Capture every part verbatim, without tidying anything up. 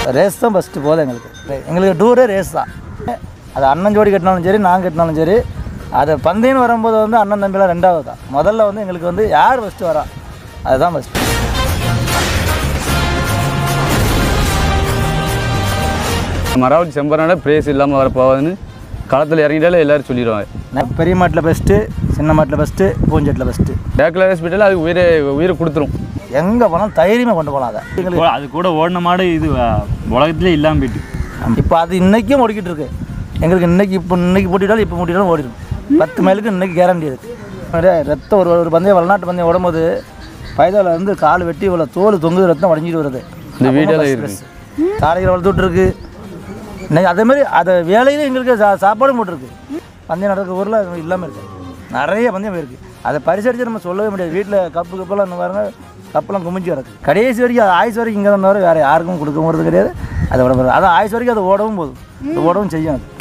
Race தான் first போதும் எங்களுக்கு எங்களுக்கு டூரே ரேஸ் தான். அது அண்ணன் ஜோடி கட்டினாலும் சரி நான் கட்டினாலும் சரி அது பந்தயம்னு வரும்போது வந்து அண்ணன் தம்பிலாம் ரெண்டாவது தான். முதல்ல வந்து எங்களுக்கு வந்து யார் ஃபஸ்ட்டு வரா அதுதான் ஃபஸ்ட்டு. மராவதி செம்பரனால பிரேஸ் இல்லாமல் வரப்போகுதுன்னு களத்தில் இறங்கிட்டாலே எல்லோரும் சொல்லிடுவாங்க. பெரிய மாட்டில் ஃபஸ்ட்டு, சின்ன மாட்டில் ஃபஸ்ட்டு, பூஞ்செட்டில் ஃபஸ்ட்டு. டேக்கில் ஹாஸ்பிட்டலில் அது உயிரை உயிரை கொடுத்துரும். எங்கே போனாலும் தைரியமாக கொண்டு போகலாம். அதை எங்களுக்கு அது கூட ஓடின மாடு இது உலகத்துலேயே இல்லாமல் போயிட்டு இப்போ அது இன்றைக்கும் ஓடிக்கிட்டு இருக்கு. எங்களுக்கு இன்றைக்கி இப்போ இன்றைக்கி போட்டிட்டாலும் இப்போ போட்டிட்டாலும் ஓடிடும். பத்து மைலுக்கு இன்றைக்கி கேரண்டி இருக்குது. நிறைய ரத்தம் ஒரு ஒரு பந்தயம் வளநாட்டு பந்தயம் ஓடும்போது பைதாவில் வந்து கால் வெட்டி இவ்வளோ தோல் தொங்கு ரத்தம் உடஞ்சிட்டு வருது. இந்த வீடியோவில் இருக்குது. காலையில் வளர்த்துட்டு இருக்கு. இன்னைக்கு அதேமாதிரி அதை வேலையிலும் எங்களுக்கு சா சாப்பாடும் போட்டுருக்கு. பந்தயம் நடக்கிற ஊரில் இல்லாமல் இருக்குது. நிறைய பந்தயம் இருக்குது. அதை பரிசடிச்சு நம்ம சொல்லவே முடியாது. வீட்டில் கப்பு கப்பெல்லாம் இன்னும் பாருங்க கப்பெல்லாம் குமிஞ்சு கிடக்கு. கடைசி வரைக்கும் அது ஆயுசு வரைக்கும் இங்கே தான் தவிர வேறு யாருக்கும் கொடுக்க போகிறது கிடையாது. அதை விட அது ஆயுசு வரைக்கும் அது ஓடவும் போதும். அது ஓடவும் செய்யும். அது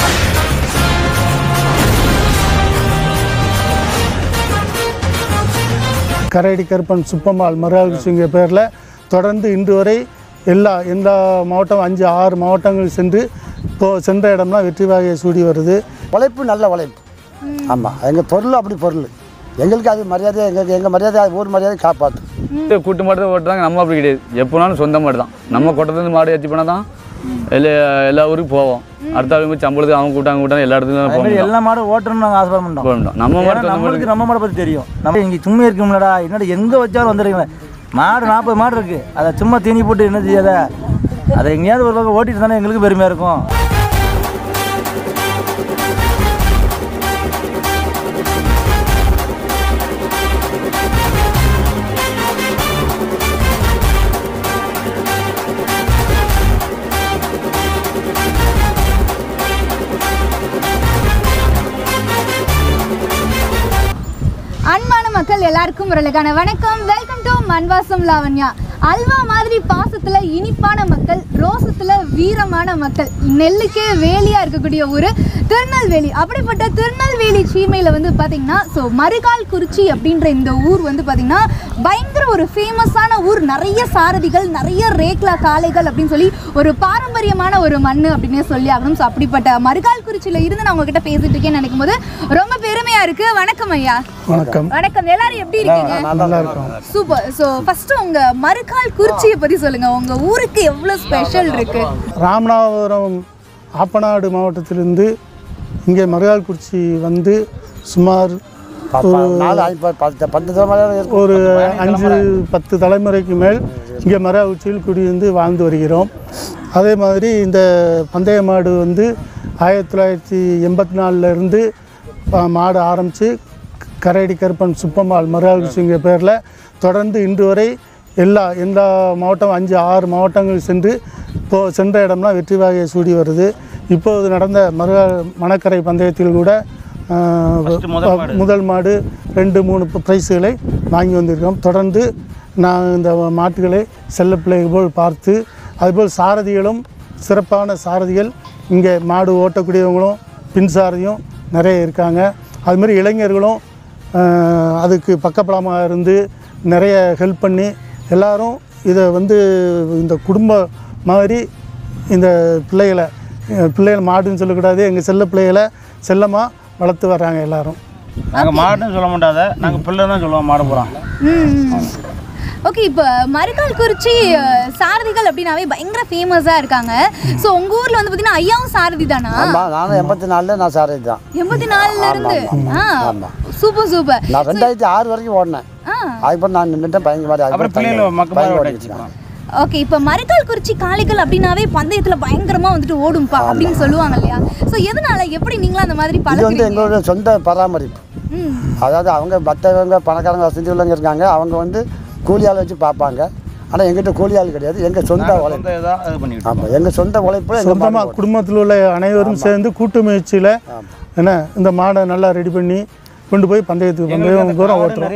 கரையடி கருப்பன் சுப்பம்மாள் மருகாலகிருஷ்ணங்கிற பேரில் தொடர்ந்து இன்று வரை எல்லா எல்லா மாவட்டம் அஞ்சு ஆறு மாவட்டங்கள் சென்று இப்போது சென்ற இடம்லாம் வெற்றி வாகையை சூடி வருது. உழைப்பு நல்ல உழைப்பு. ஆமாம், எங்கள் பொருள் அப்படி பொருள். எங்களுக்கு அது மரியாதை, எங்களுக்கு எங்கள் மரியாதை அது ஊர் மரியாதை காப்பாற்றும். கூட்டு மாடு தான் ஓட்டுறாங்க. நம்ம அப்படி கிடையாது. எப்போனாலும் சொந்த மாடு தான். நம்ம கொட்டத்துலேருந்து மாடு ஏற்றி போனால் தான் எல்லா எல்லா ஊருக்கும் போவோம். அடுத்த ஆளுங்க போய் சம்பளத்துக்கு அவங்க கூட்டாங்க கூட்டாங்க எல்லா இடத்துலையும் போவோம். எல்லா மாடும் ஓட்டணும்னு நாங்கள் ஆசைப்பட மாட்டோம். நம்ம மாடு நம்மளுக்கு நம்ம மாடை பற்றி தெரியும். நம்ம இங்கே சும்மா இருக்கோம்லடா என்னடா எங்கே வச்சாலும் வந்துடுறீங்களே. மாடு நாற்பது மாடு இருக்குது. அதை சும்மா தீனி போட்டு என்ன செய்யாத அதை எங்கேயாவது ஒரு பக்கம் ஓட்டிட்டு தானே எங்களுக்கு பெருமையாக இருக்கும். அன்பான மக்கள் எல்லாருக்கும் ஒரு அழகான வணக்கம். Welcome to Manvasam Lavanya. அல்வா மாதிரி பாசத்துல இனிப்பான மக்கள், ரோசத்துல வீரமான மக்கள், நெல்லுக்கே வேலியா இருக்கக்கூடிய ஊர் திருநெல்வேலி. அப்படிப்பட்ட திருநெல்வேலி சீமையில் வந்து பார்த்தீங்கன்னா ஸோ மருகால்குறிச்சி அப்படின்ற இந்த ஊர் வந்து பார்த்தீங்கன்னா பயங்கர ஒரு ஃபேமஸான ஊர். நிறைய சாரதிகள், நிறைய ரேக்லா காளைகள் அப்படின்னு சொல்லி ஒரு பாரம்பரியமான ஒரு மண் அப்படின்னே சொல்லி ஆகணும். ஸோ அப்படிப்பட்ட மருகால்குறிச்சியில் இருந்து நான் உங்ககிட்ட பேசிட்டு இருக்கேன்னு நினைக்கும் போது ரொம்ப பெருமையா இருக்கு. வணக்கம் ஐயா. வணக்கம். வணக்கம். எல்லாரும் எப்படி இருக்கீங்க? நல்லா இருக்கும். சூப்பர். ஸோ ஃபர்ஸ்ட் உங்க மருகால்குறிச்சியை பற்றி சொல்லுங்க. உங்க ஊருக்கு எவ்வளோ ஸ்பெஷல் இருக்கு? ராமநாதபுரம் ஆப்பநாடு மாவட்டத்திலிருந்து இங்கே மருகால்குறிச்சி வந்து சுமார் ஒரு அஞ்சு பத்து தலைமுறைக்கு மேல் இங்கே மருகால்குறிச்சியில் குடியிருந்து வாழ்ந்து வருகிறோம். அதே மாதிரி இந்த பந்தய மாடு வந்து ஆயிரத்தி தொள்ளாயிரத்தி எண்பத்தி நாலுலேருந்து மாடு ஆரம்பித்து கரையடி கருப்பன் சுப்பம்மாள் மருகால்குறிச்சிங்கிற பேரில் தொடர்ந்து இன்று வரை எல்லா எல்லா மாவட்டம் அஞ்சு ஆறு மாவட்டங்கள் சென்று இப்போது சென்ற இடம்லாம் வெற்றி வாகையை சூடி வருது. இப்போது நடந்த மருகா மணக்கரை பந்தயத்தில் கூட முதல் மாடு ரெண்டு மூணு ப்ரைஸுகளை வாங்கி வந்திருக்கோம். தொடர்ந்து நான் இந்த மாட்டுகளை செல்ல பிள்ளைகள் போல் பார்த்து, அதுபோல் சாரதிகளும் சிறப்பான சாரதிகள் இங்கே மாடு ஓட்டக்கூடியவங்களும் பின் சாரதியும் நிறைய இருக்காங்க. அதுமாதிரி இளைஞர்களும் அதுக்கு பக்கபலமாக இருந்து நிறைய ஹெல்ப் பண்ணி எல்லோரும் இதை வந்து இந்த குடும்ப மாதிரி இந்த பிள்ளைகளை பிள்ளைகளை மாடுன்னு சொல்லக்கூடாது, எங்கள் செல்ல பிள்ளைகளை செல்லமாக வளர்த்து வர்றாங்க எல்லோரும். நாங்கள் மாடுன்னு சொல்ல மாட்டாத, நாங்கள் பிள்ளை தான் சொல்லுவோம் மாடு போகிறோம். ஓகே, இப்போ மருகால்குறிச்சி சாரதிகள் அப்படின்னாவே பயங்கர ஃபேமஸாக இருக்காங்க. ஸோ உங்கள் ஊரில் வந்து பார்த்தீங்கன்னா ஐயாவும் சாரதி தானா? ஆமாம், நானும் எண்பத்தி நாலில் நான் சாரதி தான். எண்பத்தி நாலுல இருந்து? ஆ, சூப்பர் சூப்பர். நான் ரெண்டாயிரத்தி ஆறு வரைக்கும் ஓடினேன். அதுக்கப்புறம் நான் நின்றுட்டேன் பையன் மாதிரி. ஓகே, இப்போ மருகால்குறிச்சி காளைகள் அப்படின்னாவே பந்தயத்தில் பயங்கரமாக வந்துட்டு ஓடும்பா அப்படின்னு சொல்லுவாங்க இல்லையா? ஸோ எதனால, எப்படி நீங்களும் அந்த மாதிரி பழக்கம்? இது வந்து எங்களோட சொந்த பராமரிப்பு. அதாவது அவங்க மற்றவங்க பணக்காரங்க வசதி உள்ளவங்க இருக்காங்க, அவங்க வந்து கூலி ஆள் வச்சு பார்ப்பாங்க. ஆனால் எங்கிட்ட கூலி ஆள் கிடையாது, எங்கள் சொந்த உழைப்பு. ஆமாம், எங்கள் சொந்த உழைப்பு. சொந்தமாக குடும்பத்தில் உள்ள அனைவரும் சேர்ந்து கூட்டு முயற்சியில் என்ன இந்த மாடை நல்லா ரெடி பண்ணி கொண்டு போய் பந்தயத்துக்கு பந்தயம் தூரம் ஓட்டுறோம்.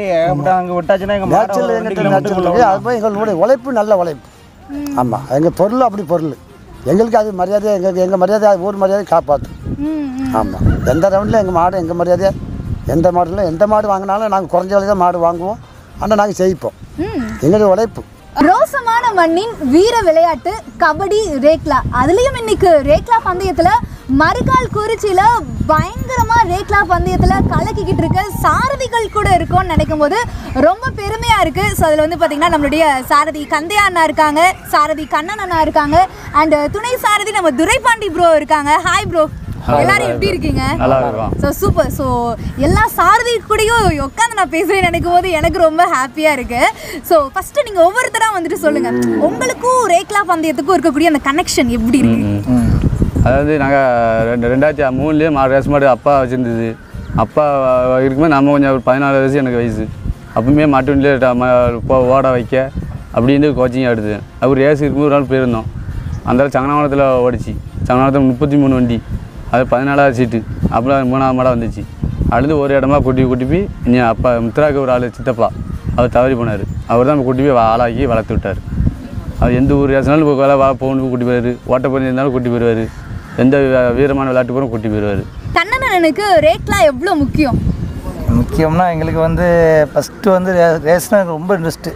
அதுபோல் எங்களுடைய உழைப்பு நல்ல உழைப்பு. ஆமாம், எங்கள் பொருள் அப்படி பொருள். எங்களுக்கு அது மரியாதை, எங்களுக்கு எங்கள் மரியாதை அது ஊர் மரியாதை காப்பாற்றும். ஆமாம், எந்த ரவுண்டில் எங்கள் மாடு எங்கள் மரியாதை. எந்த மாடுல எந்த மாடு வாங்கினாலும் நாங்கள் குறைஞ்ச விலை தான் மாடு வாங்குவோம். ஆனால் நாங்கள் செய்ப்போம். எங்களுடைய உழைப்பு. ரோசமான மண்ணின் வீர விளையாட்டு கபடி ரேக்லா. அதுலேயும் இன்னைக்கு ரேக்லா பந்தயத்தில் மறுகால் குறிச்சியில் பயங்கரமாக ரேக்லா பந்தயத்தில் கலக்கிக்கிட்டு இருக்க சாரதிகள் கூட இருக்கும்னு நினைக்கும் போது ரொம்ப பெருமையாக இருக்குது. ஸோ அதில் வந்து பார்த்திங்கன்னா நம்மளுடைய சாரதி கந்தையா அண்ணா இருக்காங்க, சாரதி கண்ணன் அண்ணா இருக்காங்க, அண்ட் துணை சாரதி நம்ம துரைபாண்டி ப்ரோ இருக்காங்க. ஹாய் ப்ரோ, எல்லாரும் எப்படி இருக்கீங்க? நல்லா இருக்கும். So super. ஸோ எல்லா சாரதி கூடயும் உட்காந்து நான் பேசுகிறேன் நினைக்கும் போது எனக்கு ரொம்ப ஹாப்பியாக இருக்குது. ஸோ ஃபஸ்ட்டு நீங்கள் ஒவ்வொருத்தராக வந்துட்டு சொல்லுங்கள், உங்களுக்கும் ரேக்லா பந்தயத்துக்கும் இருக்கக்கூடிய அந்த கனெக்ஷன் எப்படி இருக்கு? அதாவது நாங்கள் ரெண்டு ரெண்டாயிரத்தி மூணுலேயே மா ரேஸ் மாடு அப்பா வச்சுருந்தது. அப்பா இருக்கும்போது நம்ம கொஞ்சம் ஒரு பதினாலு வயசு எனக்கு வயசு. அப்பவுமே மாட்டு வண்டியில் போ ஓட வைக்க அப்படின்னு கோச்சிங் எடுத்து அவர் ரேஸ் இருக்கும்போது ஒரு நாள் போயிருந்தோம். அந்த சங்கனாவரத்தில் ஓடிச்சு. சங்கனாவரத்தில் முப்பத்தி மூணு வண்டி, அது பதினாலாவது சீட்டு. அப்புறம் மூணாவது மாடம் வந்துச்சு. அடுத்து ஒரு இடமா கூட்டி கூட்டி போய் இனி அப்பா முத்ராக்கு ஒரு ஆள் சித்தப்பா அவர் தவறி போனார். அவர் தான் கூட்டி போய் ஆளாக்கி வளர்த்து விட்டார். அவர் எந்த ஊர் ரேஸ்னாலும் இப்போ வேலை வா போகணும் கூட்டி போயிடுவார். ஓட்ட போய் இருந்தாலும் கூட்டி போயிடுவார். எந்த வீரமான விளையாட்டு போகிறோம் கூட்டி போயிடுவார். கண்ணனனுக்கு ரேக்லா எவ்வளோ முக்கியம்? முக்கியம்னா எங்களுக்கு வந்து ஃபஸ்ட்டு வந்து ரே ரேஸ்னால் எனக்கு ரொம்ப இன்ட்ரெஸ்ட்டு.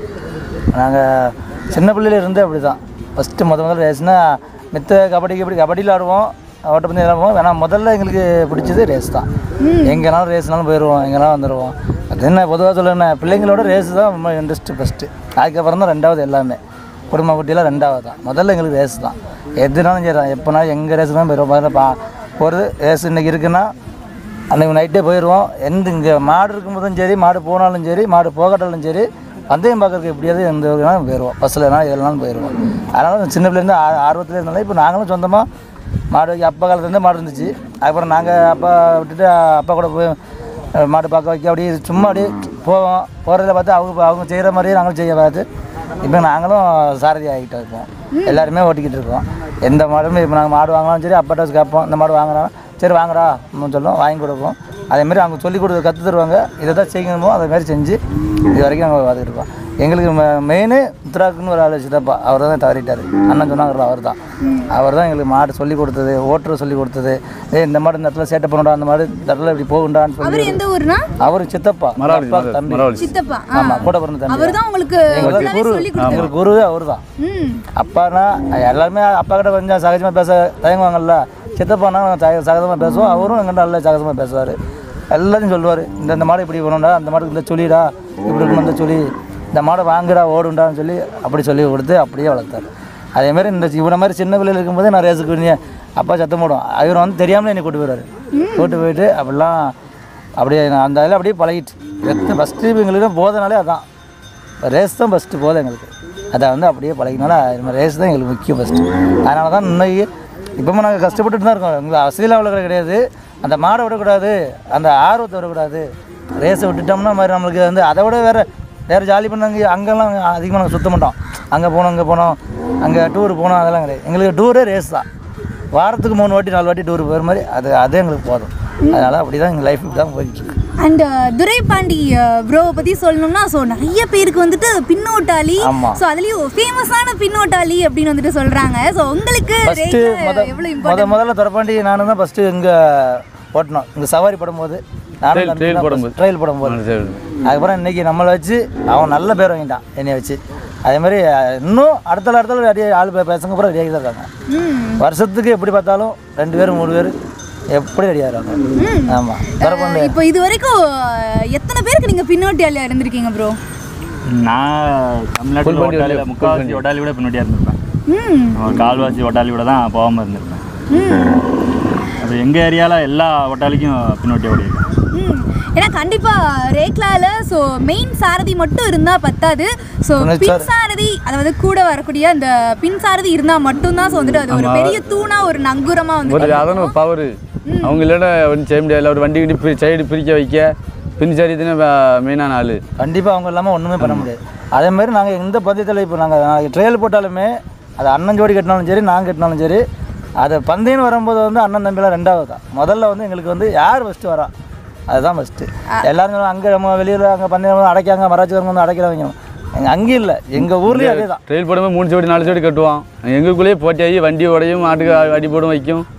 நாங்கள் சின்ன பிள்ளையில இருந்தே அப்படி தான். ஃபஸ்ட்டு முத முதல்ல ரேஸ்னால் மித்த கபடி கபடி கபடியில் ஆடுவோம், ஓட்டப்பந்தயம் விளையாடுவோம். வேணால் முதல்ல எங்களுக்கு பிடிச்சது ரேஸ் தான். எங்கேனாலும் ரேஸ்னாலும் போயிடுவோம், எங்கேனாலும் வந்துடுவோம். அது என்ன பொதுவாக சொல்லணும்னா பிள்ளைங்களோட ரேஸ் தான் ரொம்ப இன்ட்ரெஸ்ட்டு ஃபஸ்ட்டு. அதுக்கப்புறம் தான் ரெண்டாவது எல்லாமே. குடும்ப குட்டியெல்லாம் ரெண்டாவது தான். முதல்ல எங்களுக்கு ரேஸ் தான். எதுனாலும் சரி தான், எப்போனாலும் எங்கள் ரேஸ் தான் போயிடுவோம். முதல்ல பா ஒரு ரேஸ் இன்றைக்கி இருக்குன்னா அன்றைக்கி நைட்டே போயிடுவோம். எந்த இங்கே மாடு இருக்கும்போதும் சரி, மாடு போனாலும் சரி, மாடு போகட்டாலும் சரி, பந்தயம் பார்க்குறதுக்கு எப்படியாவது எந்த ஊருனாலும் போயிடுவோம். பஸ்ஸில்னா எதுனாலும் போயிடுவோம். அதனால் சின்ன பிள்ளைலேருந்து ஆ ஆர்வத்தில் இருந்தாலும் இப்போ நாங்களும் சொந்தமாக மாடு வைக்க அப்பா காலத்துலேருந்தே மாடு இருந்துச்சு. அதுக்கப்புறம் நாங்கள் அப்பா விட்டுட்டு அப்பா கூட போய் மாடு பார்க்க வைக்க அப்படியே சும்மா அப்படியே போவோம். போகிறதில் பார்த்து அவங்க அவங்க செய்கிற மாதிரியே நாங்களும் செய்ய பார்த்து இப்போ நாங்களும் சாரதி ஆகிட்டு இருக்கோம். எல்லாருமே ஓட்டிக்கிட்டு இருக்கோம். எந்த மாடுமே இப்போ நாங்கள் மாடு வாங்கினாலும் சரி, அப்பாட்ட வச்சு கேட்போம். இந்த மாடு வாங்கினாலும் சரி வாங்கடா அப்படின்னு சொல்லுவோம், வாங்கி கொடுப்போம். அதேமாதிரி அவங்க சொல்லி கொடுத்து கற்று தருவாங்க. இதை தான் செய்யணுமோ அதேமாதிரி செஞ்சு இது வரைக்கும் நாங்கள் பார்த்துக்கிட்டு இருக்கோம். எங்களுக்கு மெ மெயின் முத்ராக்குன்னு ஒரு ஆள் சித்தப்பா, அவர் தான் தவறிட்டார். அண்ணன் சொன்னாங்க அவர் தான். அவர் தான் எங்களுக்கு மாடு சொல்லி கொடுத்தது, ஓட்டுற சொல்லி கொடுத்தது. ஏ இந்த மாடு இந்த இடத்துல சேட்டை பண்ணடா, அந்த மாடு இந்த இடத்துல இப்படி போகுண்டான்னு சொல்லி. எந்த ஊர்னா? அவர் சித்தப்பா, தம்பி சித்தப்பா. ஆமாம், கூட பிறந்த தம்பி. அவர் தான் உங்களுக்கு எங்களுக்கு குரு, எங்களுக்கு குருவே அவர் தான். அப்பானா எல்லாருமே அப்பா கிட்ட கொஞ்சம் சகஜமாக பேச தயங்குவாங்கல்ல. சித்தப்பானா சகஜமாக பேசுவோம். அவரும் எங்கிட்ட நல்லா சகஜமாக பேசுவார். எல்லாத்தையும் சொல்லுவார். இந்த இந்த மாடு இப்படி போகணுண்டா, அந்த மாடு இந்த சொல்லிடா, இப்படி இருக்கணும் இந்த சொல்லி, இந்த மாடை வாங்குடா ஓடுண்டான்னு சொல்லி அப்படி சொல்லி கொடுத்து அப்படியே வளர்த்தார். அதேமாதிரி இந்த இவனை மாதிரி சின்ன பிள்ளைகள் இருக்கும்போதே நான் ரேஸுக்கு வேண்டிய அப்பா சத்தம் போடும். இவர் வந்து தெரியாமலே என்னை கூட்டு போயிடுவார். கூட்டு போயிட்டு அப்படிலாம் அப்படியே அந்த இதில் அப்படியே பழகிட்டு எத்து ஃபஸ்ட்டு எங்களுக்கு போதனாலே அதான் ரேஸ் தான் ஃபஸ்ட்டு போதும் எங்களுக்கு. அதை வந்து அப்படியே பழகினால இது ரேஸ் தான் எங்களுக்கு முக்கியம் ஃபஸ்ட்டு. அதனால தான் இன்னைக்கு இப்போவும் நாங்கள் கஷ்டப்பட்டுட்டு தான் இருக்கோம். எங்களுக்கு அசதியில் அவ்வளோ கிடையாது. அந்த மாடை விடக்கூடாது, அந்த ஆர்வத்தை விடக்கூடாது. ரேஸை விட்டுட்டோம்னா மாதிரி நம்மளுக்கு வந்து அதை விட வேறு வேறு ஜாலி பண்ணாங்க. அங்கெல்லாம் அதிகமாக நாங்கள் சுற்ற மாட்டோம். அங்கே போனோம், இங்கே போனோம், அங்கே டூர் போனோம், அதெல்லாம் கிடையாது. எங்களுக்கு டூரே ரேஸ் தான். வாரத்துக்கு மூணு வாட்டி நாலு வாட்டி டூர் போகிற மாதிரி அது அதே எங்களுக்கு போதும். அதனால் அப்படி தான் எங்கள் லைஃப் இப்படி தான் போயிட்டுருக்கு. அண்ட் துரைபாண்டி ப்ரோவை பற்றி சொல்லணும்னா, ஸோ நிறைய பேருக்கு வந்துட்டு பின்னோட்டாளி, ஸோ அதுலேயும் ஃபேமஸான பின்னோட்டாளி அப்படின்னு வந்துட்டு சொல்கிறாங்க. ஸோ உங்களுக்கு ஃபஸ்ட்டு முத முத முதல்ல துரைபாண்டி நானும் தான் ஃபஸ்ட்டு இங்கே ஓட்டினோம். இங்கே சவாரி படும்போது நானும் ட்ரையல் போடும்போது. அதுக்கப்புறம் இன்றைக்கி நம்மளை வச்சு அவன் நல்ல பேர் வாங்கிட்டான் என்னை வச்சு. அதே மாதிரி இன்னும் அடுத்த அடுத்த நிறைய ஆள் பேசுங்க அப்புறம் ரெடியாகி தான் இருக்காங்க. வருஷத்துக்கு எப்படி பார்த்தாலும் ரெண்டு பேரும் மூணு பேர் எப்படி ரெடியாகிறாங்க. ஆமாம். துரைபாண்டி இப்போ இது வரைக்கும் எத்தனை பேருக்கு நீங்கள் பின்னோட்டியாலியாக இருந்திருக்கீங்க ப்ரோ? நான் தமிழ்நாட்டில் ஒட்டாளி முக்கால்வாசி ஒட்டாளி விட பின்னோட்டியாக இருந்திருப்பேன். கால்வாசி ஒட்டாளி விட தான் போகாமல் இருந்திருப்பேன். அது எங்கள் ஏரியாவில் எல்லா ஒட்டாளிக்கும் பின்னோட்டியாக ஓடிருக்கேன். ஏன்னா கண்டிப்பாக ரேக்லாவில் ஸோ மெயின் சாரதி மட்டும் இருந்தால் பத்தாது. ஸோ பின் சாரதி, அதாவது கூட வரக்கூடிய அந்த பின் சாரதி இருந்தால் மட்டும்தான் ஸோ வந்துட்டு அது ஒரு பெரிய தூணா ஒரு நங்கூரமாக வந்து அதான் ஒரு பவர். அவங்க இல்லைன்னா ஒன்றும் செய்ய முடியாது. ஒரு வண்டி கிட்டி சைடு பிரிக்க வைக்க பின் சாரி தானே மெயினான ஆள். கண்டிப்பாக அவங்க இல்லாமல் ஒன்றுமே பண்ண முடியாது. அதே மாதிரி நாங்கள் எந்த பந்தயத்தில் இப்போ நாங்கள் ட்ரையல் போட்டாலுமே அது அண்ணன் ஜோடி கட்டினாலும் சரி, நாங்கள் கட்டினாலும் சரி, அது பந்தயம் வரும்போது வந்து அண்ணன் தம்பிலாம் ரெண்டாவது தான். முதல்ல வந்து எங்களுக்கு வந்து யார் ஃபஸ்ட்டு வரா அதுதான் ஃபஸ்ட்டு. எல்லாரும் அங்கே நம்ம வெளியில் அங்கே பந்தயம் அடைக்காங்க, மராட்சிக்காரங்க வந்து அடைக்கிறவங்க எங்கள் அங்கேயும் இல்லை, எங்கள் ஊர்லேயும் அதே தான். ட்ரெயில் போடும்போது மூணு சோடி நாலு சோடி கட்டுவோம். எங்களுக்குள்ளேயே போட்டியாகி வண்டி உடையும், மாட்டுக்கு அடி போடும் வைக்கும்.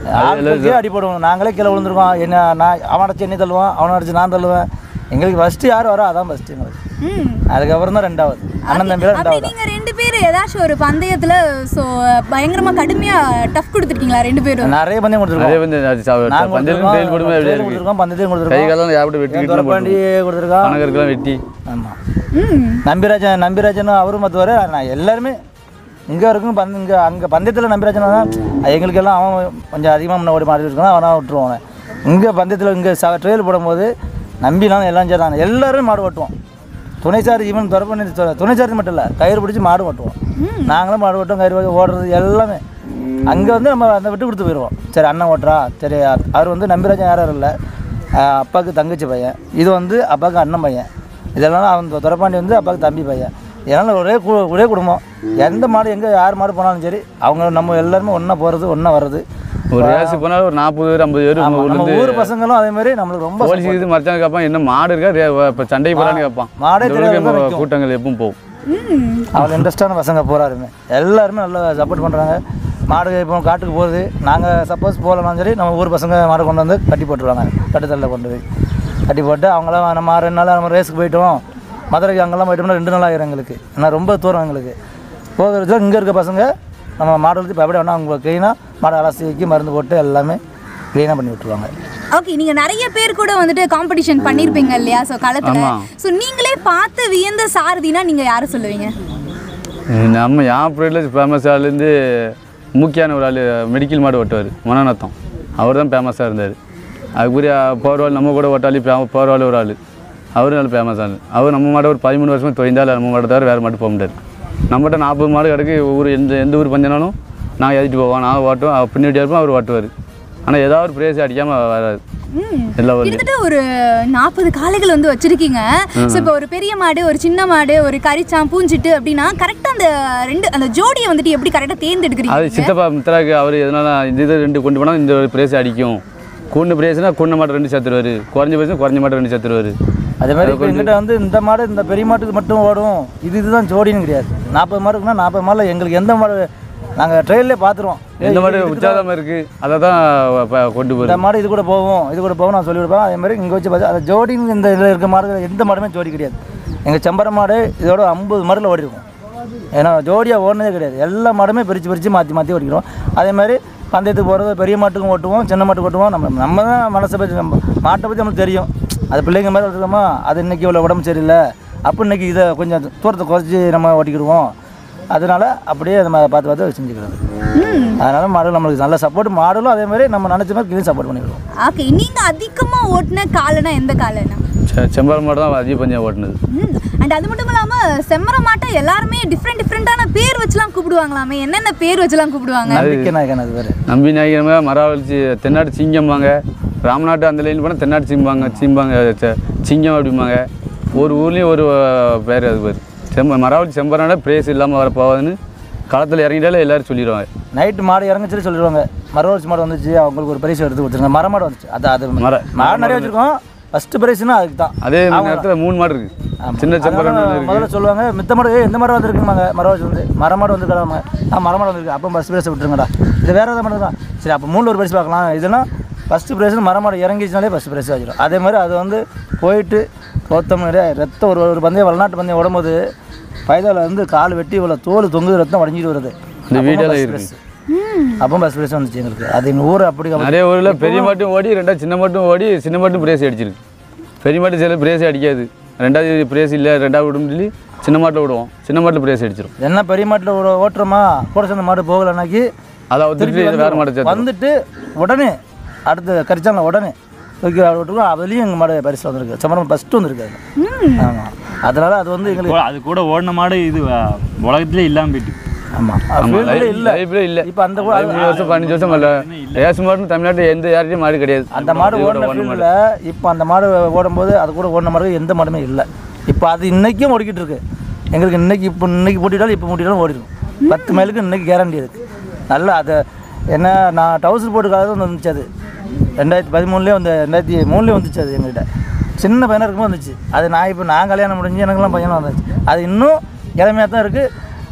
ஆளுக்கே அடி போடுவோம். நாங்களே கீழே விழுந்துருக்கோம். என்ன நான் அவனை அடிச்சு என்னை தள்ளுவான், அவனை அடிச்சு நான் தள்ளுவேன். எங்களுக்கு ஃபஸ்ட்டு யார் வரோ அதான் ஃபஸ்ட்டு எங்களுக்கு. அதுக்கப்புறம் தான் ரெண்டாவது அண்ணன் தம்பி தான் ரெண்டாவது. நீங்கள் ரெண்டு பேர் ஏதாச்சும் ஒரு பந்தயத்தில் ஸோ பயங்கரமாக கடுமையாக டஃப் கொடுத்துருக்கீங்களா ரெண்டு பேரும்? நிறைய பந்தயம் கொடுத்துருக்கோம். பந்தயத்தையும் கொடுத்துருக்கோம் பந்தயத்தையும் கொடுத்துருக்கோம் துரப்பாண்டி கொடுத்துருக்கோம் கணக்கெல்லாம் வெட்டி. ஆமாம். நம்பிராஜன் நம்பிராஜன் அவரும் மற்றவர் நான் எல்லாருமே இங்கே இருக்கும். பந்த இங்கே அங்கே பந்தயத்தில் நம்பிராஜன் தான் எங்களுக்கு எல்லாம் அவன் கொஞ்சம் அதிகமாக முன்னாடி மாறி இருக்கான். அவனாக விட்டுருவான். இங்கே பந்தயத்தில் இங்கே ச ட்ரெயில் போடும்போது நம்பிலாம் எல்லாம் சேர்ந்தாங்க. எல்லோரும் மாடு ஓட்டுவோம். துணைச்சாரி ஈவன் துறப்பண்ணி துணைச்சாரி மட்டும் இல்லை, கயிறு பிடிச்சி மாடு ஓட்டுவோம். நாங்களும் மாடு ஓட்டுவோம், கயிறு பிடிச்சி ஓடுறது எல்லாமே. அங்கே வந்து நம்ம அந்த விட்டு கொடுத்து போயிடுவோம். சரி அண்ணன் ஓட்டுறா, சரி அவர் வந்து நம்பிராஜன் யாரும் இல்லை, அப்பாவுக்கு தங்கச்சி பையன், இது வந்து அப்பாவுக்கு அண்ணன் பையன், இதெல்லாம் அவன் துறப்பாண்டி வந்து அப்பாவுக்கு தம்பி பையன். இதனால் ஒரே கு ஒரே குடும்பம். எந்த மாடு எங்கே யார் மாடு போனாலும் சரி அவங்க நம்ம எல்லாருமே ஒன்றா போகிறது ஒன்றா வர்றது. ஒரு ரேஸுக்கு போனால் ஒரு நாற்பது பேர் ஐம்பது பேர் நம்ம ஊர் பசங்களும் அதே மாதிரி நம்மளுக்கு ரொம்ப போலீஸ் இது மறைச்சாங்க கேட்பான். என்ன மாடு இருக்கா இப்போ சண்டைக்கு போகலான்னு கேட்பான். மாடே தெரியாத கூட்டங்கள் எப்பவும் போகும். அவ்வளோ இன்ட்ரெஸ்டான பசங்க போகிறாருமே. எல்லாருமே நல்லா சப்போர்ட் பண்ணுறாங்க. மாடு இப்போ காட்டுக்கு போகுது, நாங்கள் சப்போஸ் போகலனாலும் சரி நம்ம ஊர் பசங்க மாடு கொண்டு வந்து கட்டி போட்டுருவாங்க. கட்டுத்தலில் கொண்டு போய் கட்டி போட்டு அவங்களாம் நம்ம ரெண்டு நாள் நம்ம ரேஸுக்கு போயிட்டோம், மதுரைக்கு அங்கெல்லாம் போயிட்டோம்னா ரெண்டு நாள் ஆகிடும் எங்களுக்கு. ஏன்னா ரொம்ப தூரம் எங்களுக்கு போகிறது. இங்கே இருக்க பசங்க நம்ம மாடு வளர்த்து இப்போ எப்படி வேணால் அவங்க க்ளீனாக மாடை அலசி வைக்கி மருந்து போட்டு எல்லாமே க்ளீனாக பண்ணி விட்டுருவாங்க. ஓகே, நீங்கள் நிறைய பேர் கூட வந்துட்டு காம்படிஷன் பண்ணியிருப்பீங்க இல்லையா? ஸோ களத்தில் ஸோ நீங்களே பார்த்து வியந்த சாரதினா நீங்கள் யாரை சொல்லுவீங்க? நம்ம யாப்பூரில் ஃபேமஸ் ஆளுலேருந்து முக்கியமான ஒரு ஆள் மெடிக்கல் மாடு ஓட்டுவார், மனநத்தம். அவர் தான் ஃபேமஸாக இருந்தார். அதுக்குரிய போர்வாள் நம்ம கூட ஓட்டாளி போர்வாள் ஒரு ஆள், அவரும் நல்ல ஃபேமஸ் ஆள். அவர் நம்ம மாட்டை ஒரு பதிமூணு வருஷமாக தொய்ந்தால் நம்ம மாட்டை தவிர வேறு மாட்டு போக முடியாது. நம்மகிட்ட நாற்பது மாடு கிடக்கு. ஊர் எந்த எந்த ஊர் பஞ்சானாலும் நான் எழுதிட்டு போவோம், நான் ஓட்டுவோம், பின்னாடி இருப்போம், அவர் ஓட்டுவார். ஆனால் ஏதாவது ஒரு பிரேஸ் அடிக்காமல் வராது. எல்லாம் கிட்டத்தட்ட ஒரு நாற்பது காளைகள் வந்து வச்சிருக்கீங்க. ஸோ இப்போ ஒரு பெரிய மாடு, ஒரு சின்ன மாடு, ஒரு கரிச்சாம், பூஞ்சிட்டு அப்படின்னா கரெக்டாக அந்த ரெண்டு அந்த ஜோடியை வந்துட்டு எப்படி கரெக்டாக தேர்ந்தெடுக்கிறீங்க? அது சித்தப்பா மித்ராக்கு அவர் எதனால இந்த இது ரெண்டு கொண்டு போனால் இந்த ஒரு பிரேஸ் அடிக்கும். கூண்டு பிரேஸ்னா கூண்ட மாட்டை ரெண்டு சேர்த்துருவார், குறைஞ்ச பிரேஸ்னா குறைஞ்ச மாட்டை ரெண்டு சேர்த்துருவார். அதே மாதிரி இப்போ எங்கிட்ட வந்து இந்த மாடு இந்த பெரிய மாட்டுக்கு மட்டும் ஓடும், இது இதுதான் ஜோடின்னு கிடையாது. நாற்பது மாடுக்குன்னா நாற்பது மாடில் எங்களுக்கு எந்த மாடு நாங்கள் ட்ரெயிலே பார்த்துருவோம். எந்த மாடு உற்சாகமாக இருக்குது அதை தான் கொண்டு போய் இந்த மாடு இது கூட போவோம் இது கூட போவோம் நான் சொல்லி கொடுப்பேன். அதே மாதிரி இங்கே வச்சு பார்த்து அந்த ஜோடின்னு இந்த இதில் இருக்க மாடு எந்த மாடுமே ஜோடி கிடையாது. எங்கள் செம்பர மாடு இதோட ஐம்பது மாடில் ஓடி இருக்கும். ஏன்னா ஜோடியாக ஓடினதே கிடையாது. எல்லா மாடுமே பிரித்து பிரித்து மாற்றி மாற்றி ஓடிக்கிறோம். அதே மாதிரி பந்தயத்துக்கு போகிறது பெரிய மாட்டுக்கும் ஓட்டுவோம், சின்ன மாட்டுக்கு ஓட்டுவோம். நம்ம நம்ம தான் மனசை பற்றி நம்ம மாட்டை பற்றி நம்மளுக்கு தெரியும். அது பிள்ளைங்க மாதிரி வச்சுருக்கோமா, அது இன்றைக்கி இவ்வளோ உடம்பு சரியில்லை அப்போ இன்றைக்கி இதை கொஞ்சம் தூரத்தை குறைச்சி நம்ம ஓட்டிக்கிடுவோம். அதனால் அப்படியே நம்ம பார்த்து பார்த்து செஞ்சுக்கிறது. அதனால் மாடுகள் நம்மளுக்கு நல்ல சப்போர்ட். மாடுகளும் அதே மாதிரி நம்ம நினச்ச மாதிரி கிளீன் சப்போர்ட் பண்ணிவிடுவோம். ஓகே, நீங்கள் அதிகமாக ஓட்டின காலைனா எந்த காலைனா? செம்பர மாடு தான் அதிக பஞ்சம் ஓட்டினது. அண்ட் அது மட்டும் இல்லாமல் செம்மர மாட்டை எல்லாருமே டிஃப்ரெண்ட் டிஃப்ரெண்ட்டான பேர் வச்சுலாம் கூப்பிடுவாங்களாமே. என்னென்ன பேர் வச்சுலாம் கூப்பிடுவாங்க? நம்பிக்கை நாயகன் அது பேர். நம்பி நாயகனமே மராவளிச்சி தென்னாட்டு சிங்கம்பாங்க. ராமநாட்டு அந்த லைன் போனால் தென்னாட்டு சிம்பாங்க சிம்பாங்க சிங்கம் அப்படிம்பாங்க. ஒரு ஊர்லேயும் ஒரு பேர் அது பேர். செம்ப மராவளி செம்பரனால பிரேஸ் இல்லாமல் வர போகாதுன்னு களத்தில் இறங்கிட்டாலே எல்லோரும் சொல்லிடுவாங்க. நைட்டு மாடு இறங்கிச்சு சொல்லிடுவாங்க. மரவழிச்சி மாடு வந்துச்சு அவங்களுக்கு ஒரு பரிசு எடுத்து கொடுத்துருங்க. மர மாடு வந்துச்சு. அது அது மர மாடு நிறைய வச்சுருக்கோம். ஃபஸ்ட்டு ப்ரைஸ்னா அதுக்கு தான். அதே நேரத்தில் மூணு மாடு இருக்குது. சின்ன செம்பரம் முதல்ல சொல்லுவாங்க மித்த மாடு எந்த மாடு வந்துருக்குமாங்க, மரவாசி வந்து மர மாடு வந்துருக்காங்க. ஆ மர மாடு வந்துருக்கு. அப்போ ஃபஸ்ட் ப்ரைஸ் விட்டுருங்கடா, இது வேறு எதாவது மாடு தான். சரி அப்போ மூணு ஒரு பரிசு பார்க்கலாம். இதுனா ஃபஸ்ட்டு ப்ரைஸ் மர மாடு இறங்கிச்சுனாலே ஃபஸ்ட்டு ப்ரைஸ் வச்சிடும். அதே மாதிரி அது வந்து போயிட்டு தோத்தம் நிறைய ரத்தம் ஒரு ஒரு பந்தயம் வெளிநாட்டு பந்தயம் உடம்போது பைதாவில் வந்து கால் வெட்டி இவ்வளோ தோல் தொங்குது, ரத்தம் உடஞ்சிட்டு வருது. இந்த வீடியோவில் இருக்குது. அப்போ பஸ் ப்ரைஸ் வந்துச்சு எங்களுக்கு. அது எங்கள் ஊர் அப்படி நிறைய ஊரில் பெரிய மாட்டும் ஓடி ரெண்டாவது சின்ன மாட்டும் ஓடி சின்ன மாட்டும் பிரேஸ் அடிச்சிருக்கு. பெரிய மாட்டு சில பிரேஸே அடிக்காது. ரெண்டாவது பிரேஸ் இல்லை ரெண்டாவது விடும் சொல்லி சின்ன மாட்டில் விடுவோம். சின்ன மாட்டில் பிரேஸ் அடிச்சிடும். என்ன பெரிய மாட்டில் ஓட்டுறோமா கூட சேர்ந்த மாடு போகலன்னாக்கி அதை திருப்பி வேறு மாடு வந்துட்டு உடனே அடுத்த கரிச்சாங்க உடனே தூக்கி விட்டுருக்கோம். அதுலேயும் எங்கள் மாடு பரிசு வந்திருக்கு. சமரம் ஃபஸ்ட்டு வந்திருக்காரு. ஆமாம், அதனால் அது வந்து எங்களுக்கு அது கூட ஓடின மாடு இது உலகத்திலே இல்லாமல் போயிட்டு. ஆமாம், இல்லை இல்லை இப்போ அந்த வருஷம் பதினஞ்சு வருஷம் இல்லை ரேஸ் மாடு தமிழ்நாட்டில் எந்த யார்ட்டையும் மாடு கிடையாது. அந்த மாடு ஓடின ஃபீல்டில் இப்போ அந்த மாடு ஓடும்போது அது கூட ஓடின மாடு எந்த மாடுமே இல்லை. இப்போ அது இன்றைக்கும் ஓடிக்கிட்டு இருக்கு. எங்களுக்கு இன்றைக்கி இப்போ இன்றைக்கி போட்டிட்டாலும் இப்போ போட்டிட்டாலும் ஓடிடும். பத்து மைலுக்கு இன்றைக்கி கேரண்டி இருக்குது. நல்லா அதை என்ன நான் டவுசர் போட்டுக்காக தான் வந்துச்சு. அது ரெண்டாயிரத்தி பதிமூணுலேயே வந்து ரெண்டாயிரத்தி மூணுலேயே வந்துச்சு. அது எங்கள்கிட்ட சின்ன பையனாக இருக்கும்போது வந்துச்சு. அது நான் இப்போ நான் கல்யாணம் முடிஞ்சு எனக்குலாம் பையனாக வந்துச்சு. அது இன்னும் இளமையாக தான் இருக்குது.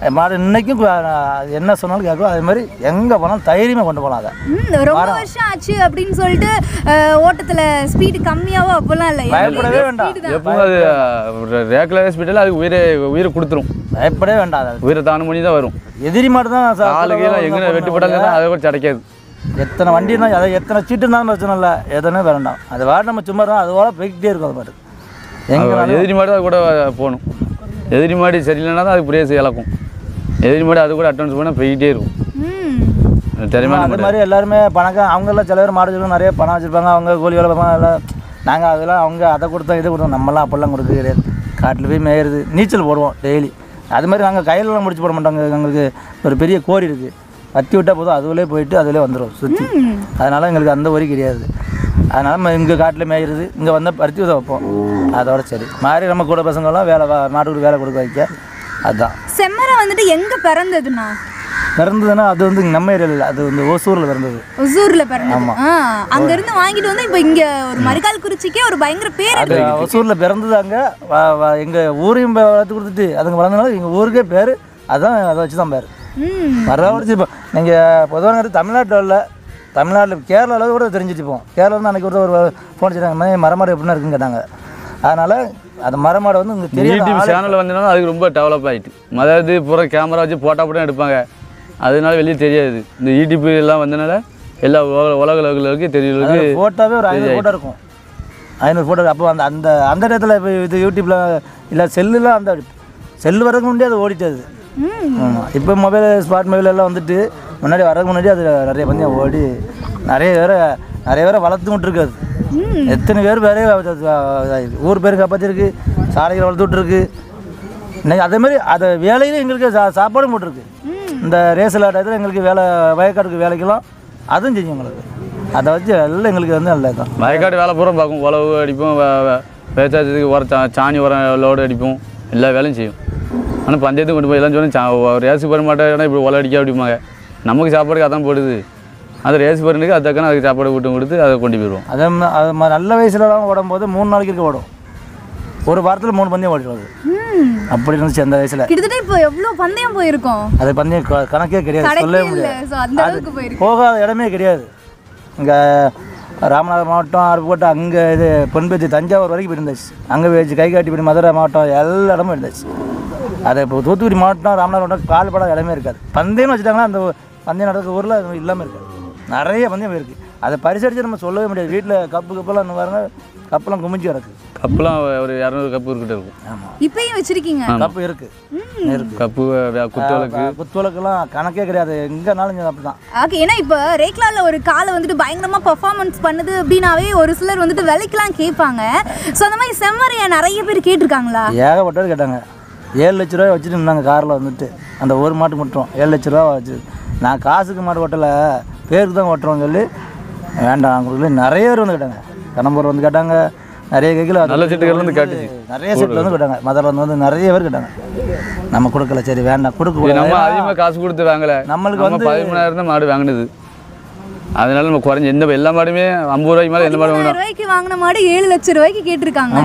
மாடு இன்னைக்கும் என்ன சொன்னாலும் கேட்கும். அதே மாதிரி எங்கே போனாலும் தைரியமாக கொண்டு போகலாம். அதை ரொம்ப வருஷம் ஆச்சு அப்படின்னு சொல்லிட்டு ஓட்டத்தில் ஸ்பீடு கம்மியாவோ அப்போல்லாம் இல்லை, பயப்படவே வேண்டாம். எப்போ அது ரேக்கில் ஸ்பீடில் அது உயிரை உயிரை கொடுத்துரும். பயப்படவே வேண்டாம். அது உயிரை தான மணி தான் வரும். எதிரி மாடு தான் ஆளுகையெல்லாம் எங்கே வெட்டு போட்டாலும் அதை கூட கிடைக்காது. எத்தனை வண்டி இருந்தால் அதை எத்தனை சீட்டு இருந்தாலும் பிரச்சனை இல்லை, எதுவுமே வேண்டாம். அது வாட நம்ம சும்மா தான் அதுவோட போய்கிட்டே இருக்கும். அது பாட்டு எங்கே எதிரி மாடு அது கூட போகணும். எதிரி மாடு சரியில்லைன்னா தான் அது பிரேஸ் இழக்கும். எதிரி மாடு அது கூட அட்டன்ஸ் பண்ணால் போய்கிட்டே இருக்கும். தெரியுமா? அது மாதிரி எல்லாருமே பணக்கம் அவங்கெல்லாம் சில பேர் மாடு வச்சுருக்கோம், நிறைய பணம் வச்சுருப்பாங்க, அவங்க கூலி வேலை பார்ப்பாங்க. எல்லாம் நாங்கள் அதெல்லாம் அவங்க அதை கொடுத்தோம் இதை கொடுத்தோம், நம்மளாம் அப்போல்லாம் கொடுக்க கிடையாது. காட்டில் போய் மேயிறது, நீச்சல் போடுவோம் டெய்லி. அது மாதிரி நாங்கள் கையிலலாம் முடிச்சு போட மாட்டோங்க. எங்களுக்கு ஒரு பெரிய கோரி இருக்குது, வத்தி விட்டால் போதும் அதுவிலே போயிட்டு அதிலே வந்துடும் சுற்றி. அதனால் எங்களுக்கு அந்த வரி கிடையாது. அதனால் நம்ம இங்கே காட்டில் மேய்கிறது, இங்கே வந்தால் பருத்தி உதவ வைப்போம், அதோட சரி. மாதிரி நம்ம கூட பசங்கள்லாம் வேலை மாட்டுக்கு வேலை கொடுக்க வைக்க. அதுதான் செம்மரை வந்துட்டு எங்கே பிறந்ததுண்ணா? பிறந்ததுன்னா அது வந்து நம்ம ஏரியாவில் இல்லை, அது வந்து ஒசூரில் பிறந்தது. ஒசூரில் பிறந்தது. ஆ அங்கேருந்து வாங்கிட்டு வந்து இப்போ இங்கே ஒரு மரிக்கால் குறிச்சிக்கே ஒரு பயங்கர பேர். அது ஒசூரில் பிறந்தது. அங்கே எங்கள் ஊரையும் வளர்த்து கொடுத்துட்டு அதுங்க வளர்ந்தனால எங்கள் ஊருக்கே பேர் அதுதான், அதை வச்சு தான் பேர் மரவடிச்சு. இப்போ நீங்கள் பொதுவாக தமிழ்நாட்டில் உள்ள தமிழ்நாட்டில் கேரளாவில் கூட தெரிஞ்சுட்டுப்போம். கேரளாவில் அன்றைக்கி ஒரு ஒரு ஃபோன் வச்சுட்டாங்க, மரமாடு எப்படின்னா இருக்குன்னு கேட்டாங்க. அதனால் அந்த மரமாடு வந்து இங்கே தெரியும். யூடியூப் சேனல் வந்ததுனால அதுக்கு ரொம்ப டெவலப் ஆகிட்டு. அதாவது பூரா கேமரா வச்சு போட்டா போட்டு எடுப்பாங்க, அதனால வெளியே தெரியாது. இந்த யூடியூப் எல்லாம் வந்தனால எல்லா உலக உலகளுக்கு தெரியலக்கு ஃபோட்டோவே ஒரு ஐநூறு ஃபோட்டோ இருக்கும். ஐநூறு ஃபோட்டோ. அப்போ அந்த அந்த அந்த இடத்துல இப்போ இது யூடியூப்பில் இல்லை செல்லுலாம் அந்த செல்லு வரதுக்கு முன்னாடி அது ஓடிட்டது. ஆமாம். இப்போ மொபைல் ஸ்மார்ட் மொபைல் எல்லாம் வந்துட்டு முன்னாடி வரதுக்கு முன்னாடி அது நிறைய பந்தயம் ஓடி நிறைய பேரை நிறைய பேரை வளர்த்து விட்டுருக்காது. எத்தனை பேர் வேறே ஊர் பேர் காப்பாற்றிருக்கு, சாலைகளை வளர்த்து விட்டுருக்கு. இன்னைக்கு அதே மாதிரி அதை வேலையில எங்களுக்கு சா சாப்பாடும் போட்டிருக்கு. இந்த ரேசல் ஆட்டத்தில் எங்களுக்கு வேலை வயக்காட்டுக்கு வேலைக்கெல்லாம் அதுவும் செய்யும் எங்களுக்கு. அதை வச்சு எல்லாம் எங்களுக்கு வந்து நல்லது தான். வயக்காட்டு வேலை பூரா பார்க்கும், உழவு அடிப்போம், விவசாயத்துக்கு உர சா சாணி உரம் லோடு அடிப்போம், எல்லா வேலையும் செய்யும். ஆனால் பஞ்சாயத்துக்கு கொண்டு போய் எல்லாம் சொன்னால் சா ரேசு பெற மாட்டேன்னா இப்படி உழவு அடிக்க அப்படிம்பாங்க. நமக்கு சாப்பாடுக்கு அதான் போடுது, அது ரேஸ் பருனுக்கு அது தக்கன அதுக்கு சாப்பாடு விட்டு கொடுத்து அதை கொண்டு போயிடுவோம். அதே அது நல்ல வயசுலலாம் ஓடும்போது மூணு நாளைக்கு இருக்க ஓடும், ஒரு வாரத்தில் மூணு பந்தயம் ஓடிடுவாங்க. அப்படி இருந்துச்சு அந்த வயசில். கிட்டத்தட்ட இப்போ எவ்வளோ பந்தயம் போயிருக்கோம். அது பந்தயம் கணக்கே கிடையாது, சொல்லவே முடியாது. போகாத இடமே கிடையாது. இங்கே ராமநாதபுரம் மாவட்டம் அருப்புக்கோட்டை அங்கே இது பொன்பேச்சி தஞ்சாவூர் வரைக்கும் போயிருந்தாச்சு. அங்கே போயிடுச்சு கைகாட்டிப்படி மதுரை மாவட்டம் எல்லா இடமும் இருந்தாச்சு. அதை இப்போ தூத்துக்குடி மாவட்டம் ராமநாதபுரம் மாவட்டம் கால்பட இடமே இருக்காது. பந்தயம்னு வச்சுட்டாங்கன்னா அந்த பந்தயம் நடக்கிற ஊரில் இல்லாமல் இருக்காது. நிறைய பந்தயம் இருக்குது. அதை பரிசடிச்சு நம்ம சொல்லவே முடியாது. வீட்டில் கப்பு கப்பெல்லாம் இன்னும் பாருங்க, கப்பெல்லாம் குமிஞ்சு கிடக்கு. கப்புலாம் ஒரு இரநூறு கப்பு இருக்கிட்ட இருக்கும். ஆமாம், இப்பயும் வச்சிருக்கீங்க? கப்பு இருக்குது இருக்குது கப்பு குத்துவலக்கு குத்துவலக்குலாம் கணக்கே கிடையாது, எங்கேனாலும் அப்படி தான். ஓகே. ஏன்னா இப்போ ரேக்லாவில் ஒரு காலை வந்துட்டு பயங்கரமாக பர்ஃபார்மன்ஸ் பண்ணுது அப்படின்னாவே ஒரு சிலர் வந்துட்டு விலைக்கெலாம் கேட்பாங்க. ஸோ அந்த மாதிரி செம்மறியை நிறைய பேர் கேட்டிருக்காங்களா? ஏகப்பட்டவர் கேட்டாங்க. ஏழு லட்ச ரூபா வச்சுட்டு இருந்தாங்க காரில் வந்துட்டு, அந்த ஒரு மாட்டு மட்டும் ஏழு லட்ச ரூபா வச்சு. நான் காசுக்கு மாட்டு ஓட்டலை, பேருக்கு தான் ஓட்டுறோன்னு சொல்லி வேண்டாம் அவங்களுக்கு நிறைய பேர் வந்து கேட்டாங்க. கணம்பூர் வந்து கேட்டாங்க, நிறைய கேட்கல, நல்ல சீட்டுகள் வந்து கேட்டுச்சு, நிறைய சீட்டில் வந்து கேட்டாங்க. மதுரை வந்து வந்து நிறைய பேர் கேட்டாங்க. நம்ம கொடுக்கல, சரி வேண்டாம் கொடுக்க. நம்ம அதிகமாக காசு கொடுத்து வாங்கலை, நம்மளுக்கு வந்து பதிமூணாயிரம் தான் மாடு வாங்கினது. அதனால நம்ம குறைஞ்சி எந்த எல்லா மாடுமே ஐம்பது ரூபாய்க்கு மேலே எந்த மாடு வாங்கினா ரூபாய்க்கு வாங்கின மாடு ஏழு லட்சம் ரூபாய்க்கு கேட்டிருக்காங்க.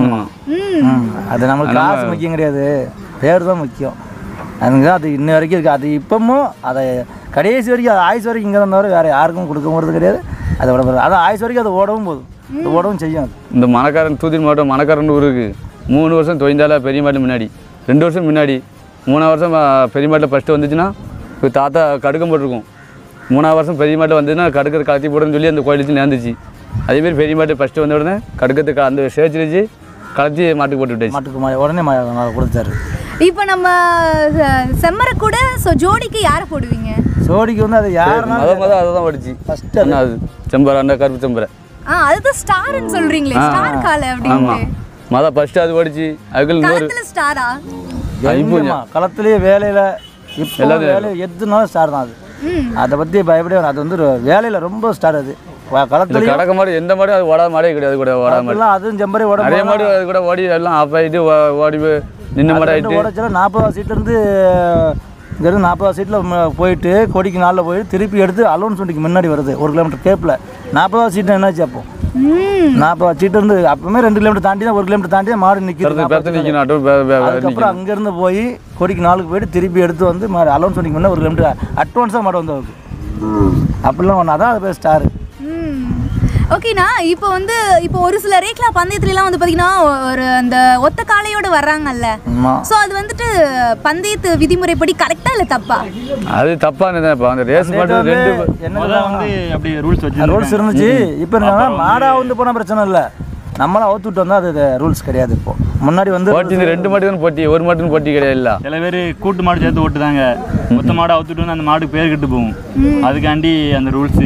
அது நம்மளுக்கு காசு முக்கியம் கிடையாது, பேர் தான் முக்கியம். அதுங்க அது இன்ன வரைக்கும் இருக்குது. அது இப்போமும் அதை கடைசி வரைக்கும் அது ஆயுசு வரைக்கும் இங்கே தான் தவிர வேறு யாருக்கும் கொடுக்க போகிறது கிடையாது. அதை விட போகிறது அது ஆயுசு வரைக்கும் அது ஓடவும் போதும், அது ஓடவும் செய்யும். அது இந்த மணக்காரன் தூத்துக்குடி மாவட்டம் மணக்காரன் ஊருக்கு மூணு வருஷம் தொய்ந்தால பெரிய மாட்டு முன்னாடி, ரெண்டு வருஷம் முன்னாடி, மூணாவது வருஷம் பெரிய மாட்டில் ஃபஸ்ட்டு வந்துச்சுன்னா இப்போ தாத்தா கடுக்கம் போட்டிருக்கோம். மூணாவது வருஷம் பெரிய மாட்டை வந்ததுன்னா கடுக்கத்தை கலத்தி போடுன்னு சொல்லி அந்த கோயிலுக்கு நேர்ந்துச்சு. அதேமாரி பெரிய மாட்டு ஃபஸ்ட்டு வந்த உடனே கடுக்கத்தை அந்த சேர்த்து வச்சு கலத்தி மாட்டுக்கு போட்டு விட்டாச்சு. மாட்டுக்கு உடனே கொடுத்தாரு. இப்போ நம்ம செம்மரை கூட ஸோ ஜோடிக்கு யாரை போடுவீங்க? ஜோடிக்கு வந்து அது யாருன்னா மொதல் மொதல் அதை தான் படிச்சு ஃபஸ்ட்டு என்ன அது செம்பரை, அந்த கருப்பு செம்பரை. ஆ அதுதான் ஸ்டார்னு சொல்கிறீங்களே, ஸ்டார் காலை அப்படின்னு. மொதல் ஃபஸ்ட்டு அது படிச்சு அதுக்குள்ள இன்னொரு ஸ்டாரா களத்துலேயே வேலையில் இப்போ எல்லாரும் வேலையை எதுனாலும் ஸ்டார் தான். அது அதை பற்றி பயப்படவே அது வந்து வேலையில் ரொம்ப ஸ்டார். அது களத்துல கடக்க மாடு எந்த மாடு அது ஓடாத மாடே கிடையாது, கூட ஓடாத மாடு அதுவும் செம்பரை ஓட நிறைய மாடு அது கூட ஓடி எல்லாம் ஆஃப் ஆகிட்டு ஓடி நின்று மாடு ஆகிட்டு ஓடச்சுல நாற்பதாவது சீட்லேருந்து இங்கேருந்து நாற்பதாவது சீட்டில் போயிட்டு கொடிக்கு நாளில் போயிட்டு திருப்பி எடுத்து அலோன்ஸ் வண்டிக்கு முன்னாடி வருது ஒரு கிலோமீட்டர் கேப்பில். நாற்பதாவது சீட்டு என்னாச்சு அப்போ நாற்பது சீட்டு இருந்து அப்பவுமே ரெண்டு கிலோமீட்டர் தாண்டி தான் ஒரு கிலோமீட்டர் தாண்டி தான் மாடு நிற்கிறது. அதுக்கப்புறம் அங்கேருந்து போய் கொடிக்கு நாளுக்கு போயிட்டு திருப்பி எடுத்து வந்து மாடு அலௌன்ஸ் பண்ணிக்கு முன்னே ஒரு கிலோமீட்டர் அட்வான்ஸாக மாடு வந்து அவருக்கு அப்படிலாம் ஒன்றா தான் அது பேர் ஸ்டாரு. ஓகேண்ணா, இப்போ வந்து இப்போ ஒரு சில ரேக்லா பந்தயத்துலலாம் வந்து பார்த்தீங்கன்னா ஒரு அந்த ஒத்த காலையோட வர்றாங்கல்ல, ஸோ அது வந்துட்டு பந்தயத்து விதிமுறைப்படி கரெக்டாக இல்லை தப்பா? அது தப்பானது. இப்போ அந்த ரேஸ் மட்டும் ரெண்டு என்னதான் வந்து அப்படி ரூல்ஸ் வச்சு ரூல்ஸ் இருந்துச்சு. இப்போ என்னன்னா மாடா வந்து போனால் பிரச்சனை இல்லை, நம்மளாம் அவுத்து விட்டு வந்தால் அது ரூல்ஸ் கிடையாது. இப்போ முன்னாடி வந்து போட்டி ரெண்டு மாட்டுக்கு போட்டி, ஒரு மாட்டுக்கு போட்டி கிடையாது. இல்லை சில பேர் கூட்டு மாடு சேர்த்து ஓட்டுதாங்க, மொத்த மாடு அவுத்துட்டு வந்து அந்த மாடு பேர் கெட்டு போகும். அதுக்காண்டி அந்த ரூல்ஸ்